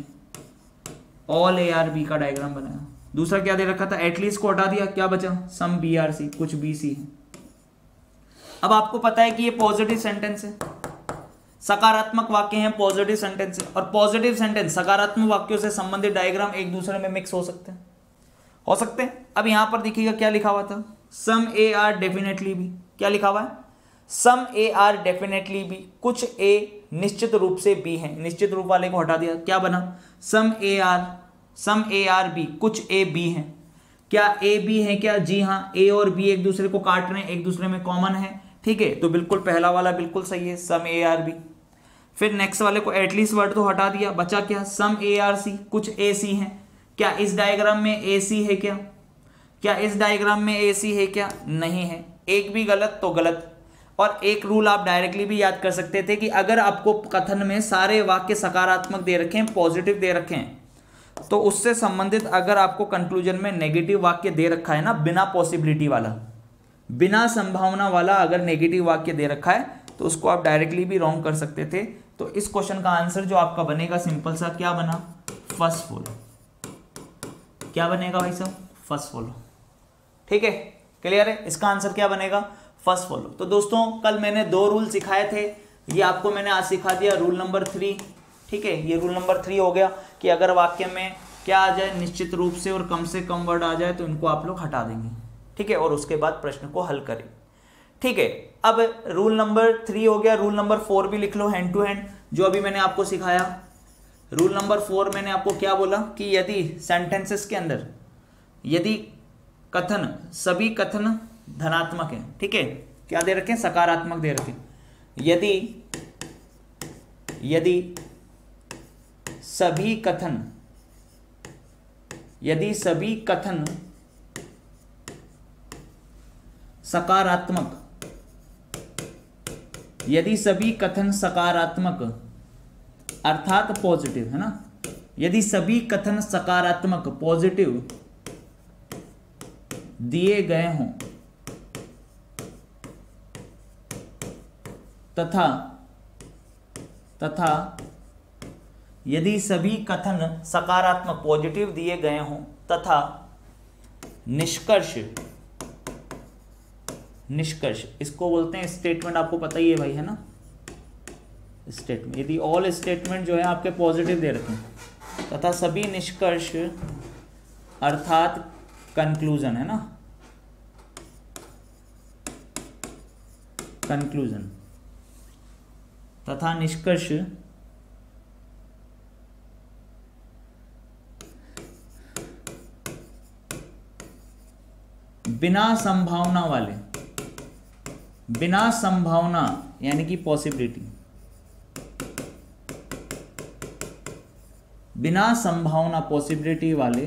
ऑल ए आर बी का डायग्राम बनाया। दूसरा क्या दे रखा था, एटलीस्ट को हटा दिया, क्या बचा, सम बी आर सी, कुछ बी सी है। अब आपको पता है कि ये पॉजिटिव सेंटेंस है, सकारात्मक वाक्य हैं, पॉजिटिव सेंटेंस है, और पॉजिटिव सेंटेंस सकारात्मक वाक्यों से संबंधित डायग्राम एक दूसरे में मिक्स हो सकते हैं, हो सकते हैं। अब यहां पर देखिएगा क्या लिखा हुआ था, some A are definitely B. क्या लिखा हुआ है, some A are definitely B, कुछ ए निश्चित रूप से बी है। निश्चित रूप वाले को हटा दिया, क्या बना, some A are some A are B, कुछ ए बी है। क्या ए बी है क्या, जी हाँ, ए और बी एक दूसरे को काट रहे हैं, एक दूसरे में कॉमन है। ठीक है, तो बिल्कुल पहला वाला बिल्कुल सही है, सम ए आर बी। फिर नेक्स्ट वाले को एटलीस्ट वर्ड तो हटा दिया, बचा क्या, सम ए आर सी, कुछ ए सी है। क्या इस डायग्राम में ए सी है क्या, क्या इस डायग्राम में ए सी है क्या, नहीं है। एक भी गलत तो गलत। और एक रूल आप डायरेक्टली भी याद कर सकते थे कि अगर आपको कथन में सारे वाक्य सकारात्मक दे रखे हैं, पॉजिटिव दे रखे हैं, तो उससे संबंधित अगर आपको कंक्लूजन में नेगेटिव वाक्य दे रखा है ना, बिना पॉसिबिलिटी वाला, बिना संभावना वाला अगर नेगेटिव वाक्य दे रखा है, तो उसको आप डायरेक्टली भी रॉन्ग कर सकते थे। तो इस क्वेश्चन का आंसर जो आपका बनेगा सिंपल सा क्या बना, फर्स्ट फॉलो। क्या बनेगा भाई साहब, फर्स्ट फॉलो। ठीक है, क्लियर है, इसका आंसर क्या बनेगा, फर्स्ट फॉलो। तो दोस्तों कल मैंने दो रूल सिखाए थे, ये आपको मैंने आज सिखा दिया रूल नंबर थ्री। ठीक है, ये रूल नंबर थ्री हो गया कि अगर वाक्य में क्या आ जाए निश्चित रूप से और कम से कम वर्ड आ जाए तो इनको आप लोग हटा देंगे। ठीक है, और उसके बाद प्रश्न को हल करें। ठीक है, अब रूल नंबर थ्री हो गया, रूल नंबर फोर भी लिख लो हैंड टू हैंड, जो अभी मैंने आपको सिखाया। रूल नंबर फोर मैंने आपको क्या बोला कि यदि सेंटेंसेस के अंदर यदि कथन, सभी कथन धनात्मक है, ठीक है, क्या दे रखे हैं, सकारात्मक दे रखे हैं। यदि यदि सभी कथन यदि सभी कथन सकारात्मक यदि सभी कथन सकारात्मक अर्थात पॉजिटिव है ना, यदि सभी कथन सकारात्मक पॉजिटिव दिए गए हों तथा तथा यदि सभी कथन सकारात्मक पॉजिटिव दिए गए हों तथा निष्कर्ष निष्कर्ष इसको बोलते हैं स्टेटमेंट, आपको पता ही है भाई, है ना, स्टेटमेंट। यदि ऑल स्टेटमेंट जो है आपके पॉजिटिव दे रखे हैं तथा सभी निष्कर्ष अर्थात कंक्लूजन, है ना, कंक्लूजन तथा निष्कर्ष बिना संभावना वाले, बिना संभावना यानी कि पॉसिबिलिटी, बिना संभावना पॉसिबिलिटी वाले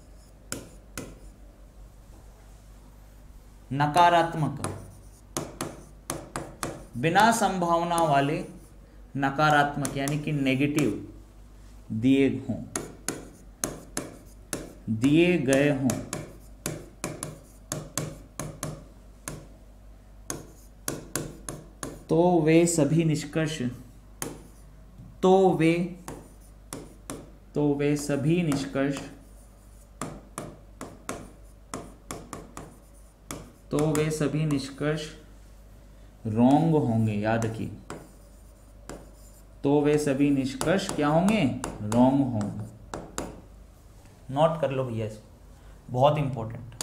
नकारात्मक, बिना संभावना वाले नकारात्मक यानी कि नेगेटिव दिए हों दिए गए हों तो वे सभी निष्कर्ष तो वे तो वे सभी निष्कर्ष तो वे सभी निष्कर्ष रॉन्ग होंगे। याद रखिए, तो वे सभी निष्कर्ष क्या होंगे, रॉन्ग होंगे। नोट कर लो भैया इसको, बहुत इंपॉर्टेंट।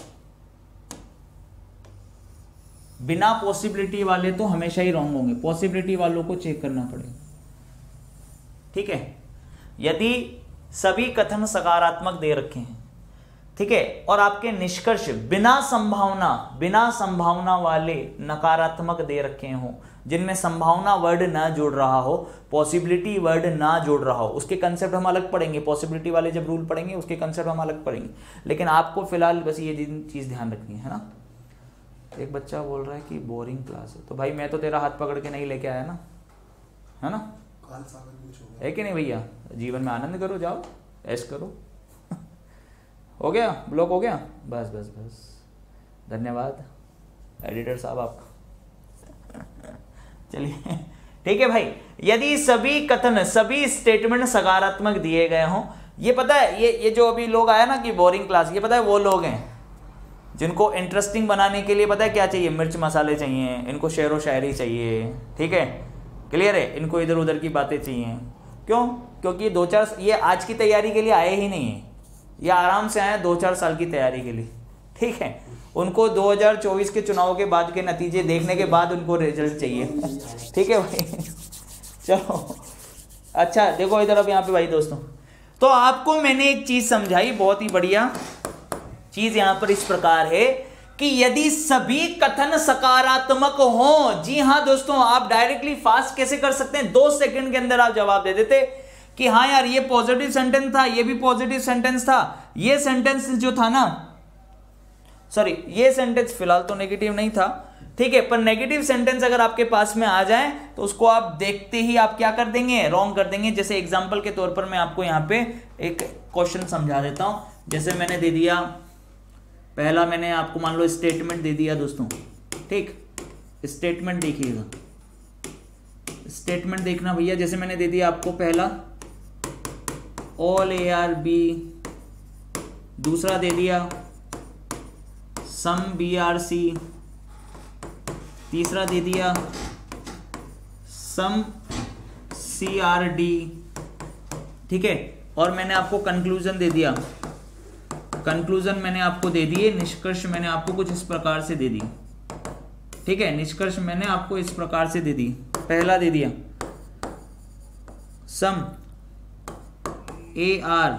बिना पॉसिबिलिटी वाले तो हमेशा ही रॉन्ग होंगे, पॉसिबिलिटी वालों को चेक करना पड़ेगा। ठीक है, यदि सभी कथन सकारात्मक दे रखे हैं, ठीक है, और आपके निष्कर्ष बिना संभावना बिना संभावना वाले नकारात्मक दे रखे हों, जिनमें संभावना वर्ड ना जोड़ रहा हो, पॉसिबिलिटी वर्ड ना जोड़ रहा हो, उसके कंसेप्ट हम अलग पढ़ेंगे। पॉसिबिलिटी वाले जब रूल पढ़ेंगे उसके कंसेप्ट हम अलग पढ़ेंगे, लेकिन आपको फिलहाल बस ये चीज ध्यान रखनी है ना। एक बच्चा बोल रहा है कि बोरिंग क्लास है, तो भाई मैं तो तेरा हाथ पकड़ के नहीं लेके आया ना, है ना, है कि नहीं भैया। जीवन में आनंद करो, जाओ ऐश करो। हो गया, ब्लॉक हो गया, बस बस बस, धन्यवाद एडिटर साहब आपका। चलिए ठीक है भाई, यदि सभी कथन सभी स्टेटमेंट सकारात्मक दिए गए हों, ये पता है, ये ये जो अभी लोग आया ना कि बोरिंग क्लास, ये पता है वो लोग हैं जिनको इंटरेस्टिंग बनाने के लिए पता है क्या चाहिए, मिर्च मसाले चाहिए, इनको शेर व शायरी चाहिए। ठीक है, क्लियर है, इनको इधर उधर की बातें चाहिए। क्यों? क्योंकि दो चार ये आज की तैयारी के लिए आए ही नहीं है, ये आराम से आए दो चार साल की तैयारी के लिए। ठीक है, उनको दो हज़ार चौबीस के चुनाव के बाद के नतीजे देखने के बाद उनको रिजल्ट चाहिए। ठीक है भाई, चलो अच्छा देखो इधर अब यहाँ पे भाई दोस्तों, तो आपको मैंने एक चीज समझाई, बहुत ही बढ़िया चीज यहाँ पर इस प्रकार है कि यदि सभी कथन सकारात्मक हो, जी हाँ दोस्तों, आप डायरेक्टली फास्ट कैसे कर सकते हैं, दो सेकंड के अंदर आप जवाब दे देते कि हाँ यार ये पॉजिटिव सेंटेंस था, ये भी पॉजिटिव सेंटेंस था, ये सेंटेंस जो था ना, सॉरी ये सेंटेंस फिलहाल तो नेगेटिव नहीं था, ठीक है, पर नेगेटिव सेंटेंस अगर आपके पास में आ जाए तो उसको आप देखते ही आप क्या कर देंगे, रॉन्ग कर देंगे। जैसे एग्जांपल के तौर पर मैं आपको यहाँ पे एक क्वेश्चन समझा देता हूं। जैसे मैंने दे दिया, पहला मैंने आपको मान लो स्टेटमेंट दे दिया दोस्तों, ठीक, स्टेटमेंट देखिएगा, स्टेटमेंट देखना भैया, जैसे मैंने दे दिया आपको पहला ऑल ए आर बी, दूसरा दे दिया सम बी आर सी, तीसरा दे दिया सम सी आर डी, ठीक है, और मैंने आपको कंक्लूजन दे दिया, कंक्लूजन मैंने आपको दे दिए, निष्कर्ष मैंने आपको कुछ इस प्रकार से दे दी, ठीक है, निष्कर्ष मैंने आपको इस प्रकार से दे दी। पहला दे दिया some A are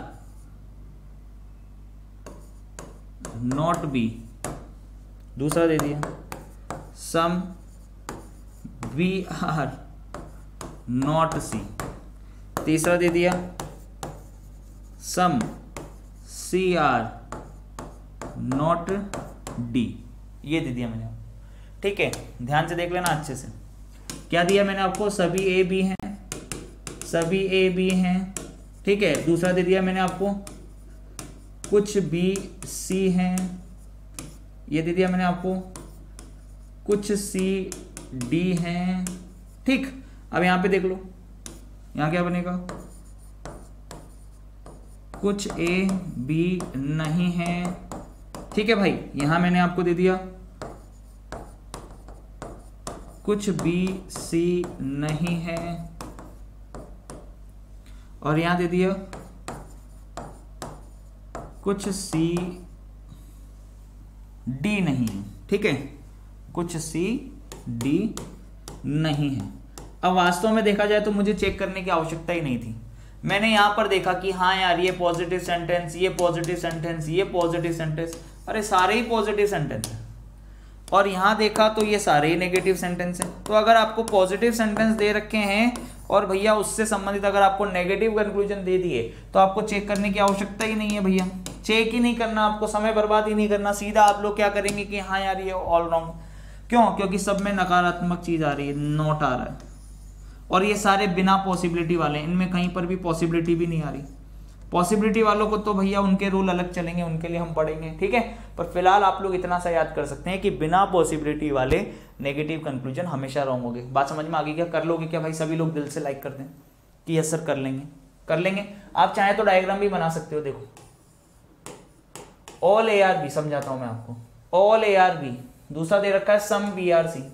not B, दूसरा दे दिया some B are not C, तीसरा दे दिया some C are not D, ये दे दिया मैंने, ठीक है, ध्यान से देख लेना अच्छे से। क्या दिया मैंने आपको, सभी ए बी हैं, सभी ए बी हैं, ठीक है, दूसरा दे दिया मैंने आपको कुछ बी सी हैं, ये दे दिया मैंने आपको कुछ सी डी हैं, ठीक। अब यहां पे देख लो, यहां क्या बनेगा, कुछ ए बी नहीं है, ठीक है भाई, यहां मैंने आपको दे दिया कुछ बी सी नहीं है, और यहां दे दिया कुछ सी डी नहीं है, ठीक है, कुछ सी डी नहीं है। अब वास्तव में देखा जाए तो मुझे चेक करने की आवश्यकता ही नहीं थी, मैंने यहां पर देखा कि हाँ यार ये पॉजिटिव सेंटेंस, ये पॉजिटिव सेंटेंस, ये पॉजिटिव सेंटेंस, अरे सारे ही पॉजिटिव सेंटेंस है, और यहां देखा तो ये सारे ही नेगेटिव सेंटेंस हैं। तो अगर आपको पॉजिटिव सेंटेंस दे रखे हैं और भैया उससे संबंधित अगर आपको नेगेटिव कंक्लूजन दे दिए तो आपको चेक करने की आवश्यकता ही नहीं है भैया, चेक ही नहीं करना, आपको समय बर्बाद ही नहीं करना, सीधा आप लोग क्या करेंगे कि हाँ यार ये ऑल रॉन्ग, क्यों, क्योंकि सब में नकारात्मक चीज आ रही है, नॉट आ रहा है, और ये सारे बिना पॉसिबिलिटी वाले, इनमें कहीं पर भी पॉसिबिलिटी भी नहीं आ रही। पॉसिबिलिटी वालों को तो भैया उनके रूल अलग चलेंगे, उनके लिए हम पढ़ेंगे, ठीक है, पर फिलहाल आप लोग इतना सा याद कर सकते हैं कि बिना पॉसिबिलिटी वाले नेगेटिव कंक्लूजन हमेशा रॉन्ग होंगे। बात समझ में आ गई क्या? कर लोगे क्या भाई? सभी लोग दिल से लाइक कर दें कि यस सर कर लेंगे, कर लेंगे। आप चाहे तो डायग्राम भी बना सकते हो, देखो ऑल ए आर बी, समझाता हूं मैं आपको, ऑल ए आर बी, दूसरा दे रखा है सम बी आर सी,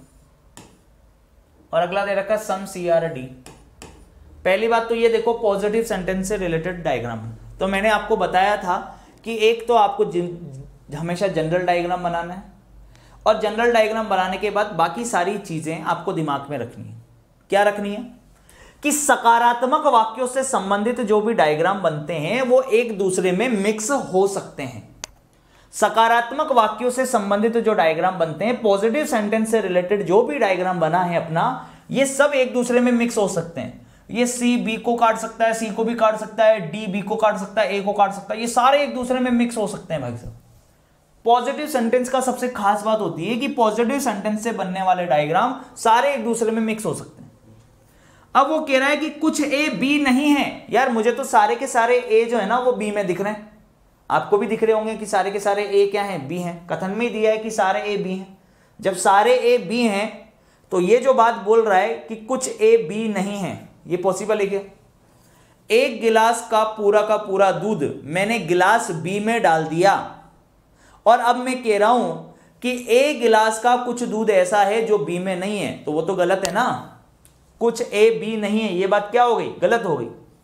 और अगला दे रखा है सम सी आर डी। पहली बात तो ये देखो पॉजिटिव सेंटेंस से रिलेटेड डायग्राम, तो मैंने आपको बताया था कि एक तो आपको हमेशा जनरल डायग्राम बनाना है, और जनरल डायग्राम बनाने के बाद बाकी सारी चीजें आपको दिमाग में रखनी है। क्या रखनी है? कि सकारात्मक वाक्यों से संबंधित जो भी डायग्राम बनते हैं वो एक दूसरे में मिक्स हो सकते हैं। सकारात्मक वाक्यों से संबंधित जो डायग्राम बनते हैं, पॉजिटिव सेंटेंस से रिलेटेड जो भी डायग्राम बना है अपना, ये सब एक दूसरे में मिक्स हो सकते हैं। ये सी बी को काट सकता है, सी को भी काट सकता है, डी बी को काट सकता है, ए को काट सकता है, ये सारे एक दूसरे में मिक्स हो सकते हैं भाई साहब। पॉजिटिव सेंटेंस का सबसे खास बात होती है कि पॉजिटिव सेंटेंस से बनने वाले डायग्राम सारे एक दूसरे में मिक्स हो सकते हैं। अब वो कह रहा है कि कुछ ए बी नहीं है। यार मुझे तो सारे के सारे ए जो है ना वो बी में दिख रहे हैं, आपको भी दिख रहे होंगे कि सारे के सारे ए क्या हैं? बी हैं। कथन में दिया है कि सारे ए बी हैं। जब सारे ए बी हैं तो ये जो बात बोल रहा है कि कुछ ए बी नहीं है, ये पॉसिबल है क्या? एक गिलास का पूरा का पूरा दूध मैंने गिलास बी में डाल दिया, और अब मैं कह रहा हूं कि ए गिलास का कुछ दूध ऐसा है जो बी में नहीं है, तो वो तो गलत है ना। कुछ ए बी नहीं है, ये बात क्या हो गई? गलत हो गई।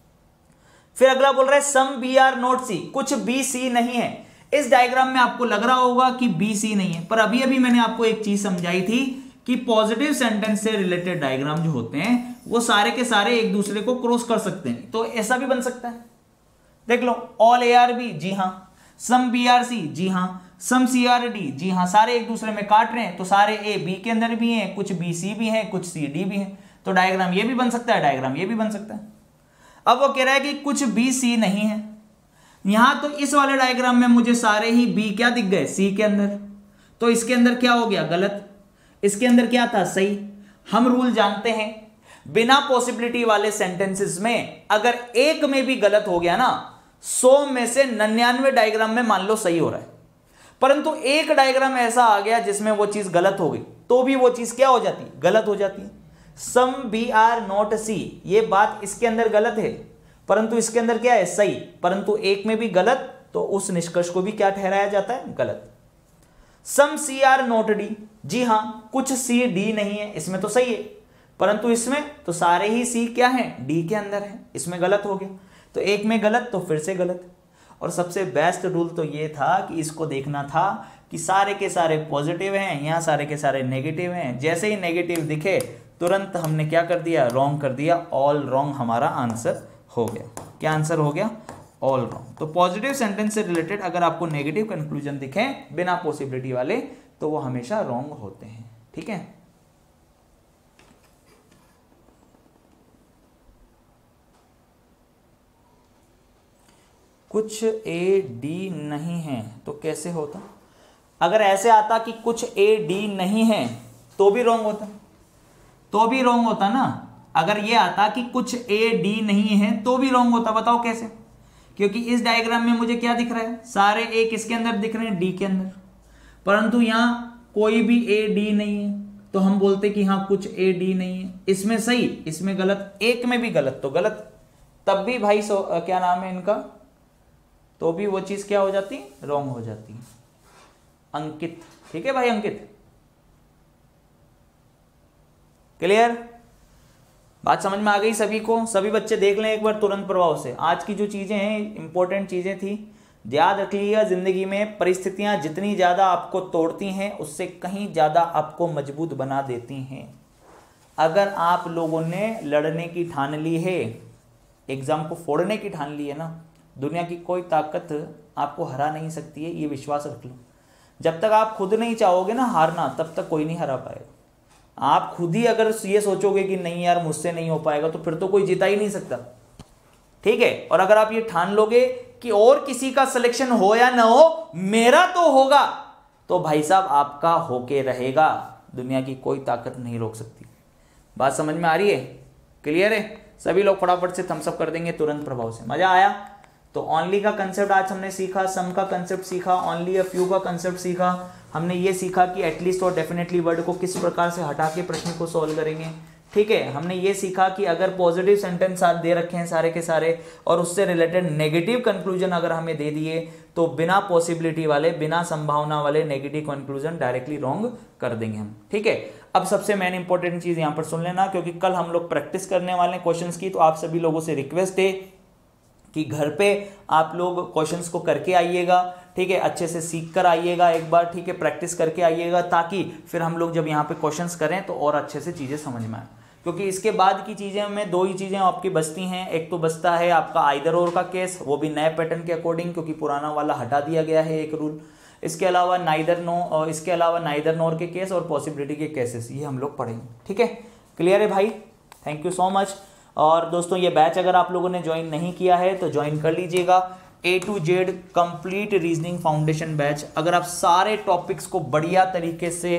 फिर अगला बोल रहा है some B are not C, कुछ बी सी नहीं है। इस डायग्राम में आपको लग रहा होगा कि बी सी नहीं है, पर अभी अभी मैंने आपको एक चीज समझाई थी कि पॉजिटिव सेंटेंस से रिलेटेड डायग्राम जो होते हैं वो सारे के सारे एक दूसरे को क्रॉस कर सकते हैं। तो ऐसा भी बन सकता है, देख लो, ऑल ए आर बी, जी हां, सम बी आर सी, जी हां, सम सी आर डी, जी हां, सारे एक दूसरे में काट रहे हैं, तो सारे ए बी के अंदर भी हैं, कुछ बी सी भी हैं, कुछ सी डी भी हैं, तो डायग्राम ये भी बन सकता है, डायग्राम ये भी बन सकता है। अब वो कह रहा है कि कुछ बी सी नहीं है। यहां तो इस वाले डायग्राम में मुझे सारे ही बी क्या दिख गए? सी के अंदर, तो इसके अंदर क्या हो गया? गलत। इसके अंदर क्या था? सही। हम रूल जानते हैं, बिना पॉसिबिलिटी वाले सेंटेंसेस में अगर एक में भी गलत हो गया ना, सौ में से निन्यानवे डायग्राम में मान लो सही हो रहा है, परंतु एक डायग्राम ऐसा आ गया जिसमें वो चीज गलत हो गई, तो भी वो चीज क्या हो जाती? गलत हो जाती है। Some B are not C, ये बात इसके अंदर गलत है परंतु इसके अंदर क्या है सही, परंतु एक में भी गलत, तो उस निष्कर्ष को भी क्या ठहराया जाता है गलत। Some C are not D, जी हां कुछ सी डी नहीं है, इसमें तो सही है, परंतु इसमें तो सारे ही सी क्या हैं डी के अंदर है, इसमें गलत हो गया। तो एक में गलत तो फिर से गलत। और सबसे बेस्ट रूल तो ये था कि इसको देखना था कि सारे के सारे पॉजिटिव हैं, यहाँ सारे के सारे नेगेटिव हैं, जैसे ही नेगेटिव दिखे तुरंत हमने क्या कर दिया रॉन्ग कर दिया, ऑल रॉन्ग हमारा आंसर हो गया। क्या आंसर हो गया ऑल रॉन्ग। तो पॉजिटिव सेंटेंस से रिलेटेड अगर आपको नेगेटिव कंक्लूजन दिखे बिना पॉसिबिलिटी वाले तो वो हमेशा रॉन्ग होते हैं। ठीक है, कुछ ए डी नहीं है तो कैसे होता, अगर ऐसे आता कि कुछ ए डी नहीं है तो भी रॉन्ग होता, तो भी रॉन्ग होता ना। अगर ये आता कि कुछ ए डी नहीं है तो भी रॉन्ग होता, बताओ कैसे, क्योंकि इस डायग्राम में मुझे क्या दिख रहा है सारे ए किसके अंदर दिख रहे हैं डी के अंदर, परंतु यहां कोई भी ए डी नहीं है तो हम बोलते कि हाँ कुछ ए डी नहीं है, इसमें सही इसमें गलत, एक में भी गलत तो गलत, तब भी भाई सो क्या नाम है इनका, तो भी वो चीज क्या हो जाती रॉन्ग हो जाती है। अंकित, ठीक है भाई अंकित, क्लियर, बात समझ में आ गई सभी को। सभी बच्चे देख लें एक बार तुरंत प्रभाव से। आज की जो चीजें हैं इंपॉर्टेंट चीजें थी, याद रखिएगा जिंदगी में परिस्थितियां जितनी ज्यादा आपको तोड़ती हैं उससे कहीं ज्यादा आपको मजबूत बना देती हैं। अगर आप लोगों ने लड़ने की ठान ली है, एग्जाम को फोड़ने की ठान ली है ना, दुनिया की कोई ताकत आपको हरा नहीं सकती है, ये विश्वास रख लो। जब तक आप खुद नहीं चाहोगे ना हारना तब तक कोई नहीं हरा पाएगा। आप खुद ही अगर ये सोचोगे कि नहीं यार मुझसे नहीं हो पाएगा तो फिर तो कोई जीता ही नहीं सकता। ठीक है, और अगर आप ये ठान लोगे कि और किसी का सिलेक्शन हो या ना हो मेरा तो होगा, तो भाई साहब आपका होके रहेगा, दुनिया की कोई ताकत नहीं रोक सकती। बात समझ में आ रही है, क्लियर है? सभी लोग फटाफट से थम्स अप कर देंगे तुरंत प्रभाव से। मजा आया? तो ओनली का कंसेप्ट आज हमने सीखा, सम का कंसेप्ट सीखा, ओनली अ फ्यू का कंसेप्ट सीखा। हमने ये सीखा कि एटलीस्ट और डेफिनेटली वर्ड को किस प्रकार से हटा के प्रश्न को सॉल्व करेंगे। ठीक है, हमने ये सीखा कि अगर पॉजिटिव सेंटेंस साथ दे रखे हैं सारे के सारे और उससे रिलेटेड नेगेटिव कंक्लूजन अगर हमें दे दिए तो बिना पॉसिबिलिटी वाले, बिना संभावना वाले नेगेटिव कंक्लूजन डायरेक्टली रॉन्ग कर देंगे हम। ठीक है, अब सबसे मेन इंपॉर्टेंट चीज यहाँ पर सुन लेना, क्योंकि कल हम लोग प्रैक्टिस करने वाले हैं क्वेश्चंस की। तो आप सभी लोगों से रिक्वेस्ट है कि घर पे आप लोग क्वेश्चंस को करके आइएगा। ठीक है, अच्छे से सीख कर आइएगा एक बार। ठीक है, प्रैक्टिस करके आइएगा ताकि फिर हम लोग जब यहाँ पे क्वेश्चंस करें तो और अच्छे से चीजें समझ में आए। क्योंकि इसके बाद की चीजें में दो ही चीजें आपकी बचती हैं। एक तो बचता है आपका आइदर और का केस, वो भी नए पैटर्न के अकॉर्डिंग, क्योंकि पुराना वाला हटा दिया गया है एक रूल। इसके अलावा नाइदर नो और इसके अलावा नाइदर नोर के केस और पॉसिबिलिटी के केसेस, ये हम लोग पढ़ेंगे। ठीक है, क्लियर है भाई? Thank you so much. और दोस्तों ये बैच अगर आप लोगों ने ज्वाइन नहीं किया है तो ज्वाइन कर लीजिएगा। A to Z complete reasoning foundation batch. अगर आप सारे टॉपिक्स को बढ़िया तरीके से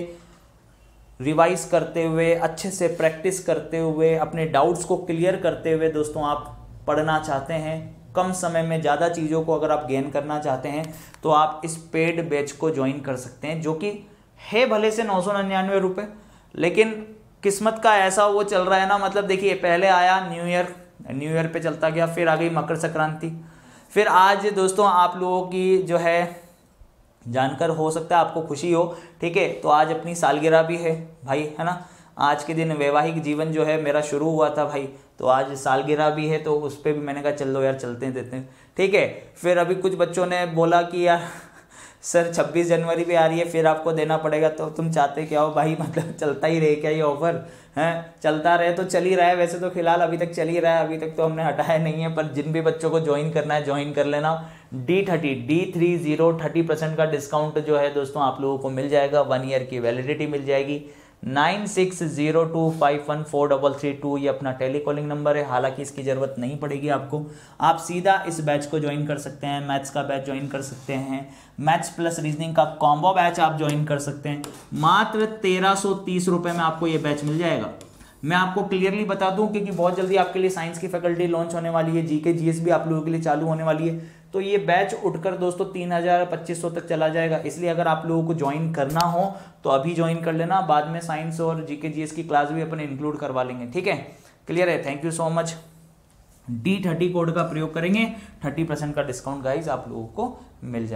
रिवाइज करते हुए, अच्छे से प्रैक्टिस करते हुए, अपने डाउट्स को क्लियर करते हुए दोस्तों आप पढ़ना चाहते हैं, कम समय में ज़्यादा चीज़ों को अगर आप गेन करना चाहते हैं तो आप इस पेड बैच को ज्वाइन कर सकते हैं, जो कि है भले से नौ सौ निन्यानवे रुपये, लेकिन किस्मत का ऐसा वो चल रहा है ना। मतलब देखिए, पहले आया न्यू ईयर, न्यू ईयर पे चलता गया, फिर आ गई मकर संक्रांति, फिर आज दोस्तों आप लोगों की जो है जानकर हो सकता है आपको खुशी हो। ठीक है, तो आज अपनी सालगिरह भी है भाई, है ना। आज के दिन वैवाहिक जीवन जो है मेरा शुरू हुआ था भाई, तो आज सालगिरह भी है, तो उस पर भी मैंने कहा चल लो यार चलते हैं देते हैं। ठीक है, फिर अभी कुछ बच्चों ने बोला कि यार सर छब्बीस जनवरी पे आ रही है, फिर आपको देना पड़ेगा, तो तुम चाहते क्या हो भाई? मतलब चलता ही रहे क्या ये ऑफर? हैं, चलता रहे तो चल ही रहा है, वैसे तो फिलहाल अभी तक चल ही रहा है, अभी तक तो हमने हटाया नहीं है। पर जिन भी बच्चों को ज्वाइन करना है ज्वाइन कर लेना। D thirty D three zero thirty percent का डिस्काउंट जो है दोस्तों आप लोगों को मिल जाएगा, वन ईयर की वैलिडिटी मिल जाएगी। Nine six zero two five one four double three two ये अपना टेलीकॉलिंग नंबर है। हालांकि इसकी ज़रूरत नहीं पड़ेगी आपको, आप सीधा इस बैच को ज्वाइन कर सकते हैं। मैथ्स का बैच ज्वाइन कर सकते हैं, मैथ्स प्लस रीजनिंग का कॉम्बो बैच आप ज्वाइन कर सकते हैं। मात्र तेरह सौ तीस रुपये में आपको ये बैच मिल जाएगा। मैं आपको क्लियरली बता दूं, क्योंकि बहुत जल्दी आपके लिए साइंस की फैकल्टी लॉन्च होने वाली है, जीके जीएस भी आप लोगों के लिए चालू होने वाली है। तो ये बैच उठकर दोस्तों तीन हजार पच्चीस सौ तक चला जाएगा। इसलिए अगर आप लोगों को ज्वाइन करना हो तो अभी ज्वाइन कर लेना, बाद में साइंस और जीके जीएस की क्लास भी अपन इंक्लूड करवा लेंगे, ठीक है। क्लियर है, thank you so much. D thirty code का प्रयोग करेंगे, थर्टी परसेंट का डिस्काउंट गाइज आप लोगों को मिल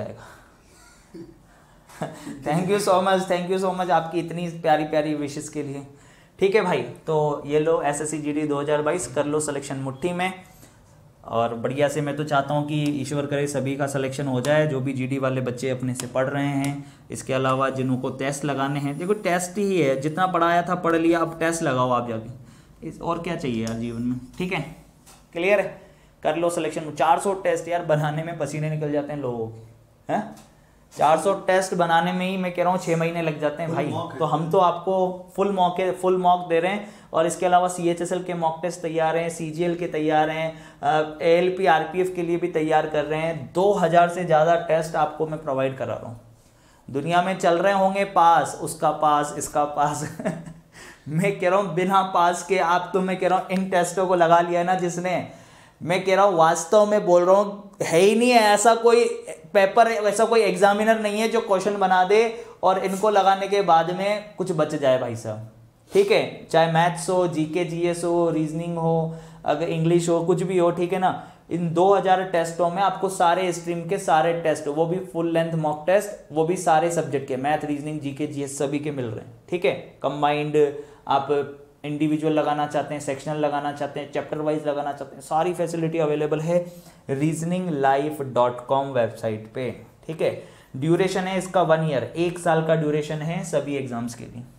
जाएगा। Thank you so much, thank you so much आपकी इतनी प्यारी प्यारी विशेष के लिए, ठीक है भाई। तो ये लो S S C G D दो हज़ार बाईस कर लो सिलेक्शन मुट्ठी में, और बढ़िया से मैं तो चाहता हूँ कि ईश्वर करे सभी का सिलेक्शन हो जाए, जो भी जीडी वाले बच्चे अपने से पढ़ रहे हैं। इसके अलावा जिनको टेस्ट लगाने हैं, देखो टेस्ट ही है, जितना पढ़ाया था पढ़ लिया, अब टेस्ट लगाओ आप जाके, इस और क्या चाहिए यार जीवन में, ठीक है। क्लियर है, कर लो सिलेक्शन। चार सौ टेस्ट यार बनाने में पसीने निकल जाते हैं लोगों के, हैं चार सौ टेस्ट बनाने में ही मैं कह रहा हूँ छः महीने लग जाते हैं भाई। तो हम तो आपको फुल मौके फुल मॉक दे रहे हैं, और इसके अलावा सी एच एस एल के मॉक टेस्ट तैयार हैं, सी जी एल के तैयार हैं, A L P R P F के लिए भी तैयार कर रहे हैं। दो हज़ार से ज़्यादा टेस्ट आपको मैं प्रोवाइड करा रहा हूँ। दुनिया में चल रहे होंगे पास, उसका पास, इसका पास मैं कह रहा हूँ बिना पास के आप, तो मैं कह रहा हूँ इन टेस्टों को लगा लिया ना जिसने, मैं कह रहा हूँ वास्तव में बोल रहा हूँ, है ही नहीं है ऐसा कोई पेपर, ऐसा कोई एग्जामिनर नहीं है जो क्वेश्चन बना दे और इनको लगाने के बाद में कुछ बच जाए भाई साहब, ठीक है। चाहे मैथ्स हो, जीके जीएस हो, रीजनिंग हो, अगर इंग्लिश हो, कुछ भी हो, ठीक है ना। इन दो हज़ार टेस्टों में आपको सारे स्ट्रीम के सारे टेस्ट, वो भी फुल लेंथ मॉक टेस्ट, वो भी सारे सब्जेक्ट के, मैथ, रीजनिंग, जीके जीएस सभी के मिल रहे हैं, ठीक है। कंबाइंड आप इंडिविजुअल लगाना चाहते हैं, सेक्शनल लगाना चाहते हैं, चैप्टर वाइज लगाना चाहते हैं, सारी फैसिलिटी अवेलेबल है reasoning life dot com website पे, ठीक है। ड्यूरेशन है इसका वन ईयर, एक साल का ड्यूरेशन है सभी एग्जाम्स के लिए।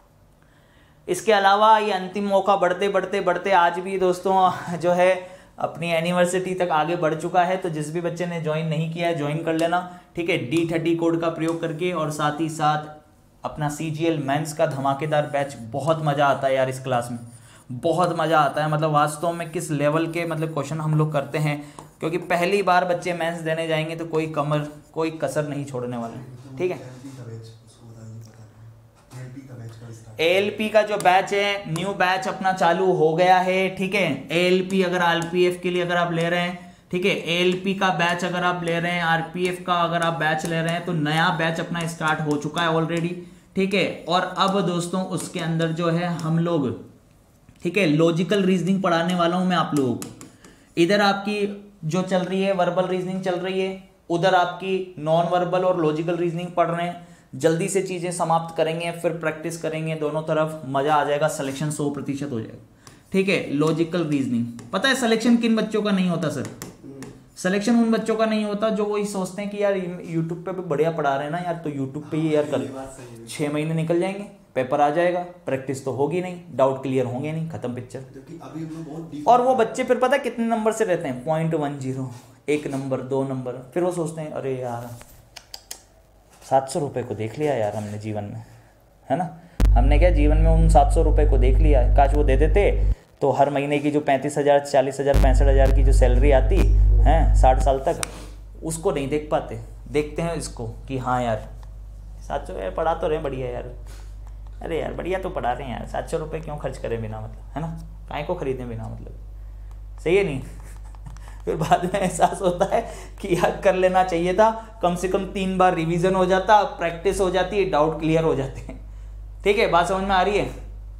इसके अलावा ये अंतिम मौका बढ़ते बढ़ते बढ़ते आज भी दोस्तों जो है अपनी यूनिवर्सिटी तक आगे बढ़ चुका है। तो जिस भी बच्चे ने ज्वाइन नहीं किया है ज्वाइन कर लेना, ठीक है, डी थर्टी कोड का प्रयोग करके। और साथ ही साथ अपना सी जी एल मेंस का धमाकेदार बैच, बहुत मज़ा आता है यार इस क्लास में, बहुत मज़ा आता है। मतलब वास्तव में किस लेवल के मतलब क्वेश्चन हम लोग करते हैं, क्योंकि पहली बार बच्चे मेंस देने जाएंगे तो कोई कमर कोई कसर नहीं छोड़ने वाले, ठीक है। ए एल पी का जो बैच है, न्यू बैच अपना चालू हो गया है, ठीक है। ए एल पी अगर आर पी एफ के लिए अगर आप ले रहे हैं, ठीक है, ए एल पी का बैच अगर आप ले रहे हैं, आर पी एफ का अगर आप बैच ले रहे हैं, तो नया बैच अपना स्टार्ट हो चुका है ऑलरेडी, ठीक है। और अब दोस्तों उसके अंदर जो है हम लोग, ठीक है, लॉजिकल रीजनिंग पढ़ाने वाला हूं मैं आप लोगों को। इधर आपकी जो चल रही है वर्बल रीजनिंग चल रही है, उधर आपकी नॉन वर्बल और लॉजिकल रीजनिंग पढ़ रहे हैं। जल्दी से चीजें समाप्त करेंगे, फिर प्रैक्टिस करेंगे, दोनों तरफ मजा आ जाएगा, सिलेक्शन सौ प्रतिशत हो जाएगा, ठीक है। लॉजिकल रीजनिंग, पता है सिलेक्शन किन बच्चों का नहीं होता सर? सिलेक्शन उन बच्चों का नहीं होता जो वही सोचते हैं कि यार यूट्यूब पे भी बढ़िया पढ़ा रहे हैं ना यार, तो यूट्यूब पे ही यार कर, छह महीने निकल जाएंगे, पेपर आ जाएगा, प्रैक्टिस तो होगी नहीं, डाउट क्लियर होंगे नहीं, खत्म पिक्चर। और वो बच्चे फिर पता है कितने नंबर से रहते हैं? पॉइंट वन जीरो, एक नंबर, दो नंबर। फिर वो सोचते हैं अरे यार सात सौ रुपये को देख लिया यार हमने जीवन में, है ना। हमने क्या जीवन में उन सात सौ रुपये को देख लिया, काश वो दे देते तो हर महीने की जो पैंतीस हज़ार चालीस हज़ार पैंसठ हज़ार की जो सैलरी आती है साठ साल तक, उसको नहीं देख पाते। देखते हैं इसको कि हाँ यार सात सौ यार पढ़ा तो रहे बढ़िया यार, अरे यार बढ़िया तो पढ़ा रहे हैं यार, सात सौ रुपये क्यों खर्च करें बिना मतलब, है ना, काय को खरीदें बिना मतलब, सही है नहीं। फिर बाद में एहसास होता है कि यार कर लेना चाहिए था, कम से कम तीन बार रिवीजन हो जाता, प्रैक्टिस हो जाती है, डाउट क्लियर हो जाते हैं, ठीक है। बात समझ में आ रही है?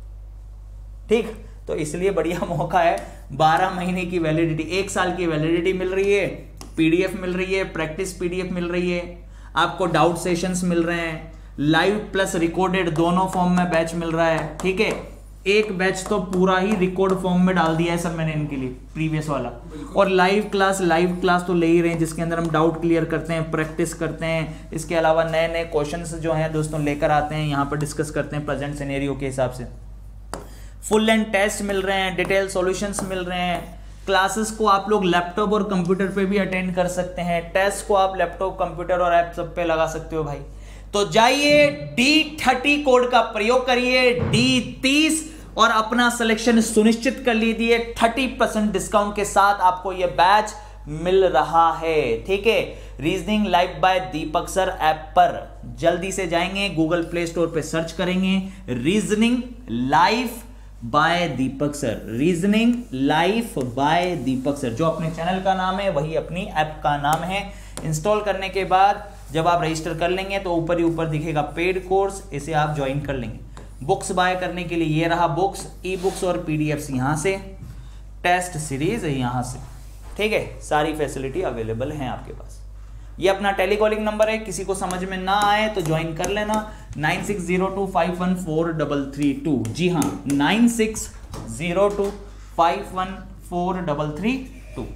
ठीक, तो इसलिए बढ़िया मौका है, बारह महीने की वैलिडिटी, एक साल की वैलिडिटी मिल रही है, पीडीएफ मिल रही है, प्रैक्टिस पीडीएफ मिल रही है, आपको डाउट सेशंस मिल रहे हैं, लाइव प्लस रिकॉर्डेड दोनों फॉर्म में बैच मिल रहा है, ठीक है। एक बैच तो पूरा ही रिकॉर्ड फॉर्म में डाल दिया है सर मैंने इनके लिए, प्रीवियस वाला, और लाइव क्लास लाइव क्लास तो ले ही रहे हैं, जिसके अंदर हम डाउट क्लियर करते हैं, प्रैक्टिस करते हैं। इसके अलावा नए नए क्वेश्चंस जो हैं दोस्तों लेकर आते हैं, यहाँ पर डिस्कस करते हैं प्रेजेंट सिनेरियो के हिसाब से। फुल एंड टेस्ट मिल रहे हैं, डिटेल सॉल्यूशंस मिल रहे हैं। क्लासेस को आप लोग लैपटॉप और कंप्यूटर पे भी अटेंड कर सकते हैं, टेस्ट को आप लैपटॉप, कंप्यूटर और ऐप सब पे लगा सकते हो भाई। तो जाइए डी थर्टी कोड का प्रयोग करिए, डी तीस, और अपना सिलेक्शन सुनिश्चित कर लीजिए। थर्टी परसेंट डिस्काउंट के साथ आपको यह बैच मिल रहा है, ठीक है। Reasoning live by Deepak sir app पर जल्दी से जाएंगे, गूगल प्ले स्टोर पे सर्च करेंगे reasoning live by Deepak sir, reasoning life by Deepak sir, जो अपने चैनल का नाम है वही अपनी ऐप का नाम है। इंस्टॉल करने के बाद जब आप रजिस्टर कर लेंगे तो ऊपर ही ऊपर दिखेगा पेड कोर्स, इसे आप ज्वाइन कर लेंगे। बुक्स बाय करने के लिए ये रहा बुक्स, ई बुक्स और पीडीएफ्स यहाँ से, टेस्ट सीरीज यहाँ से, ठीक है, सारी फैसिलिटी अवेलेबल है आपके पास। ये अपना टेलीकॉलिंग नंबर है, किसी को समझ में ना आए तो ज्वाइन कर लेना, nine six zero two five one four double three two. जी हाँ, nine six zero two five one four double three two.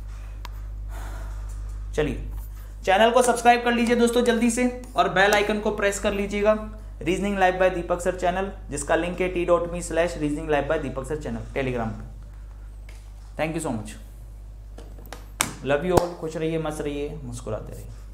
चलिए चैनल को सब्सक्राइब कर लीजिए दोस्तों जल्दी से, और बेल आइकन को प्रेस कर लीजिएगा। Reasoning live by Deepak sir channel, जिसका लिंक है T dot me slash reasoning live by Deepak sir channel Telegram पे। Thank you so much, love you all, खुश रहिए, मस्त रहिए, मुस्कुराते रहिए।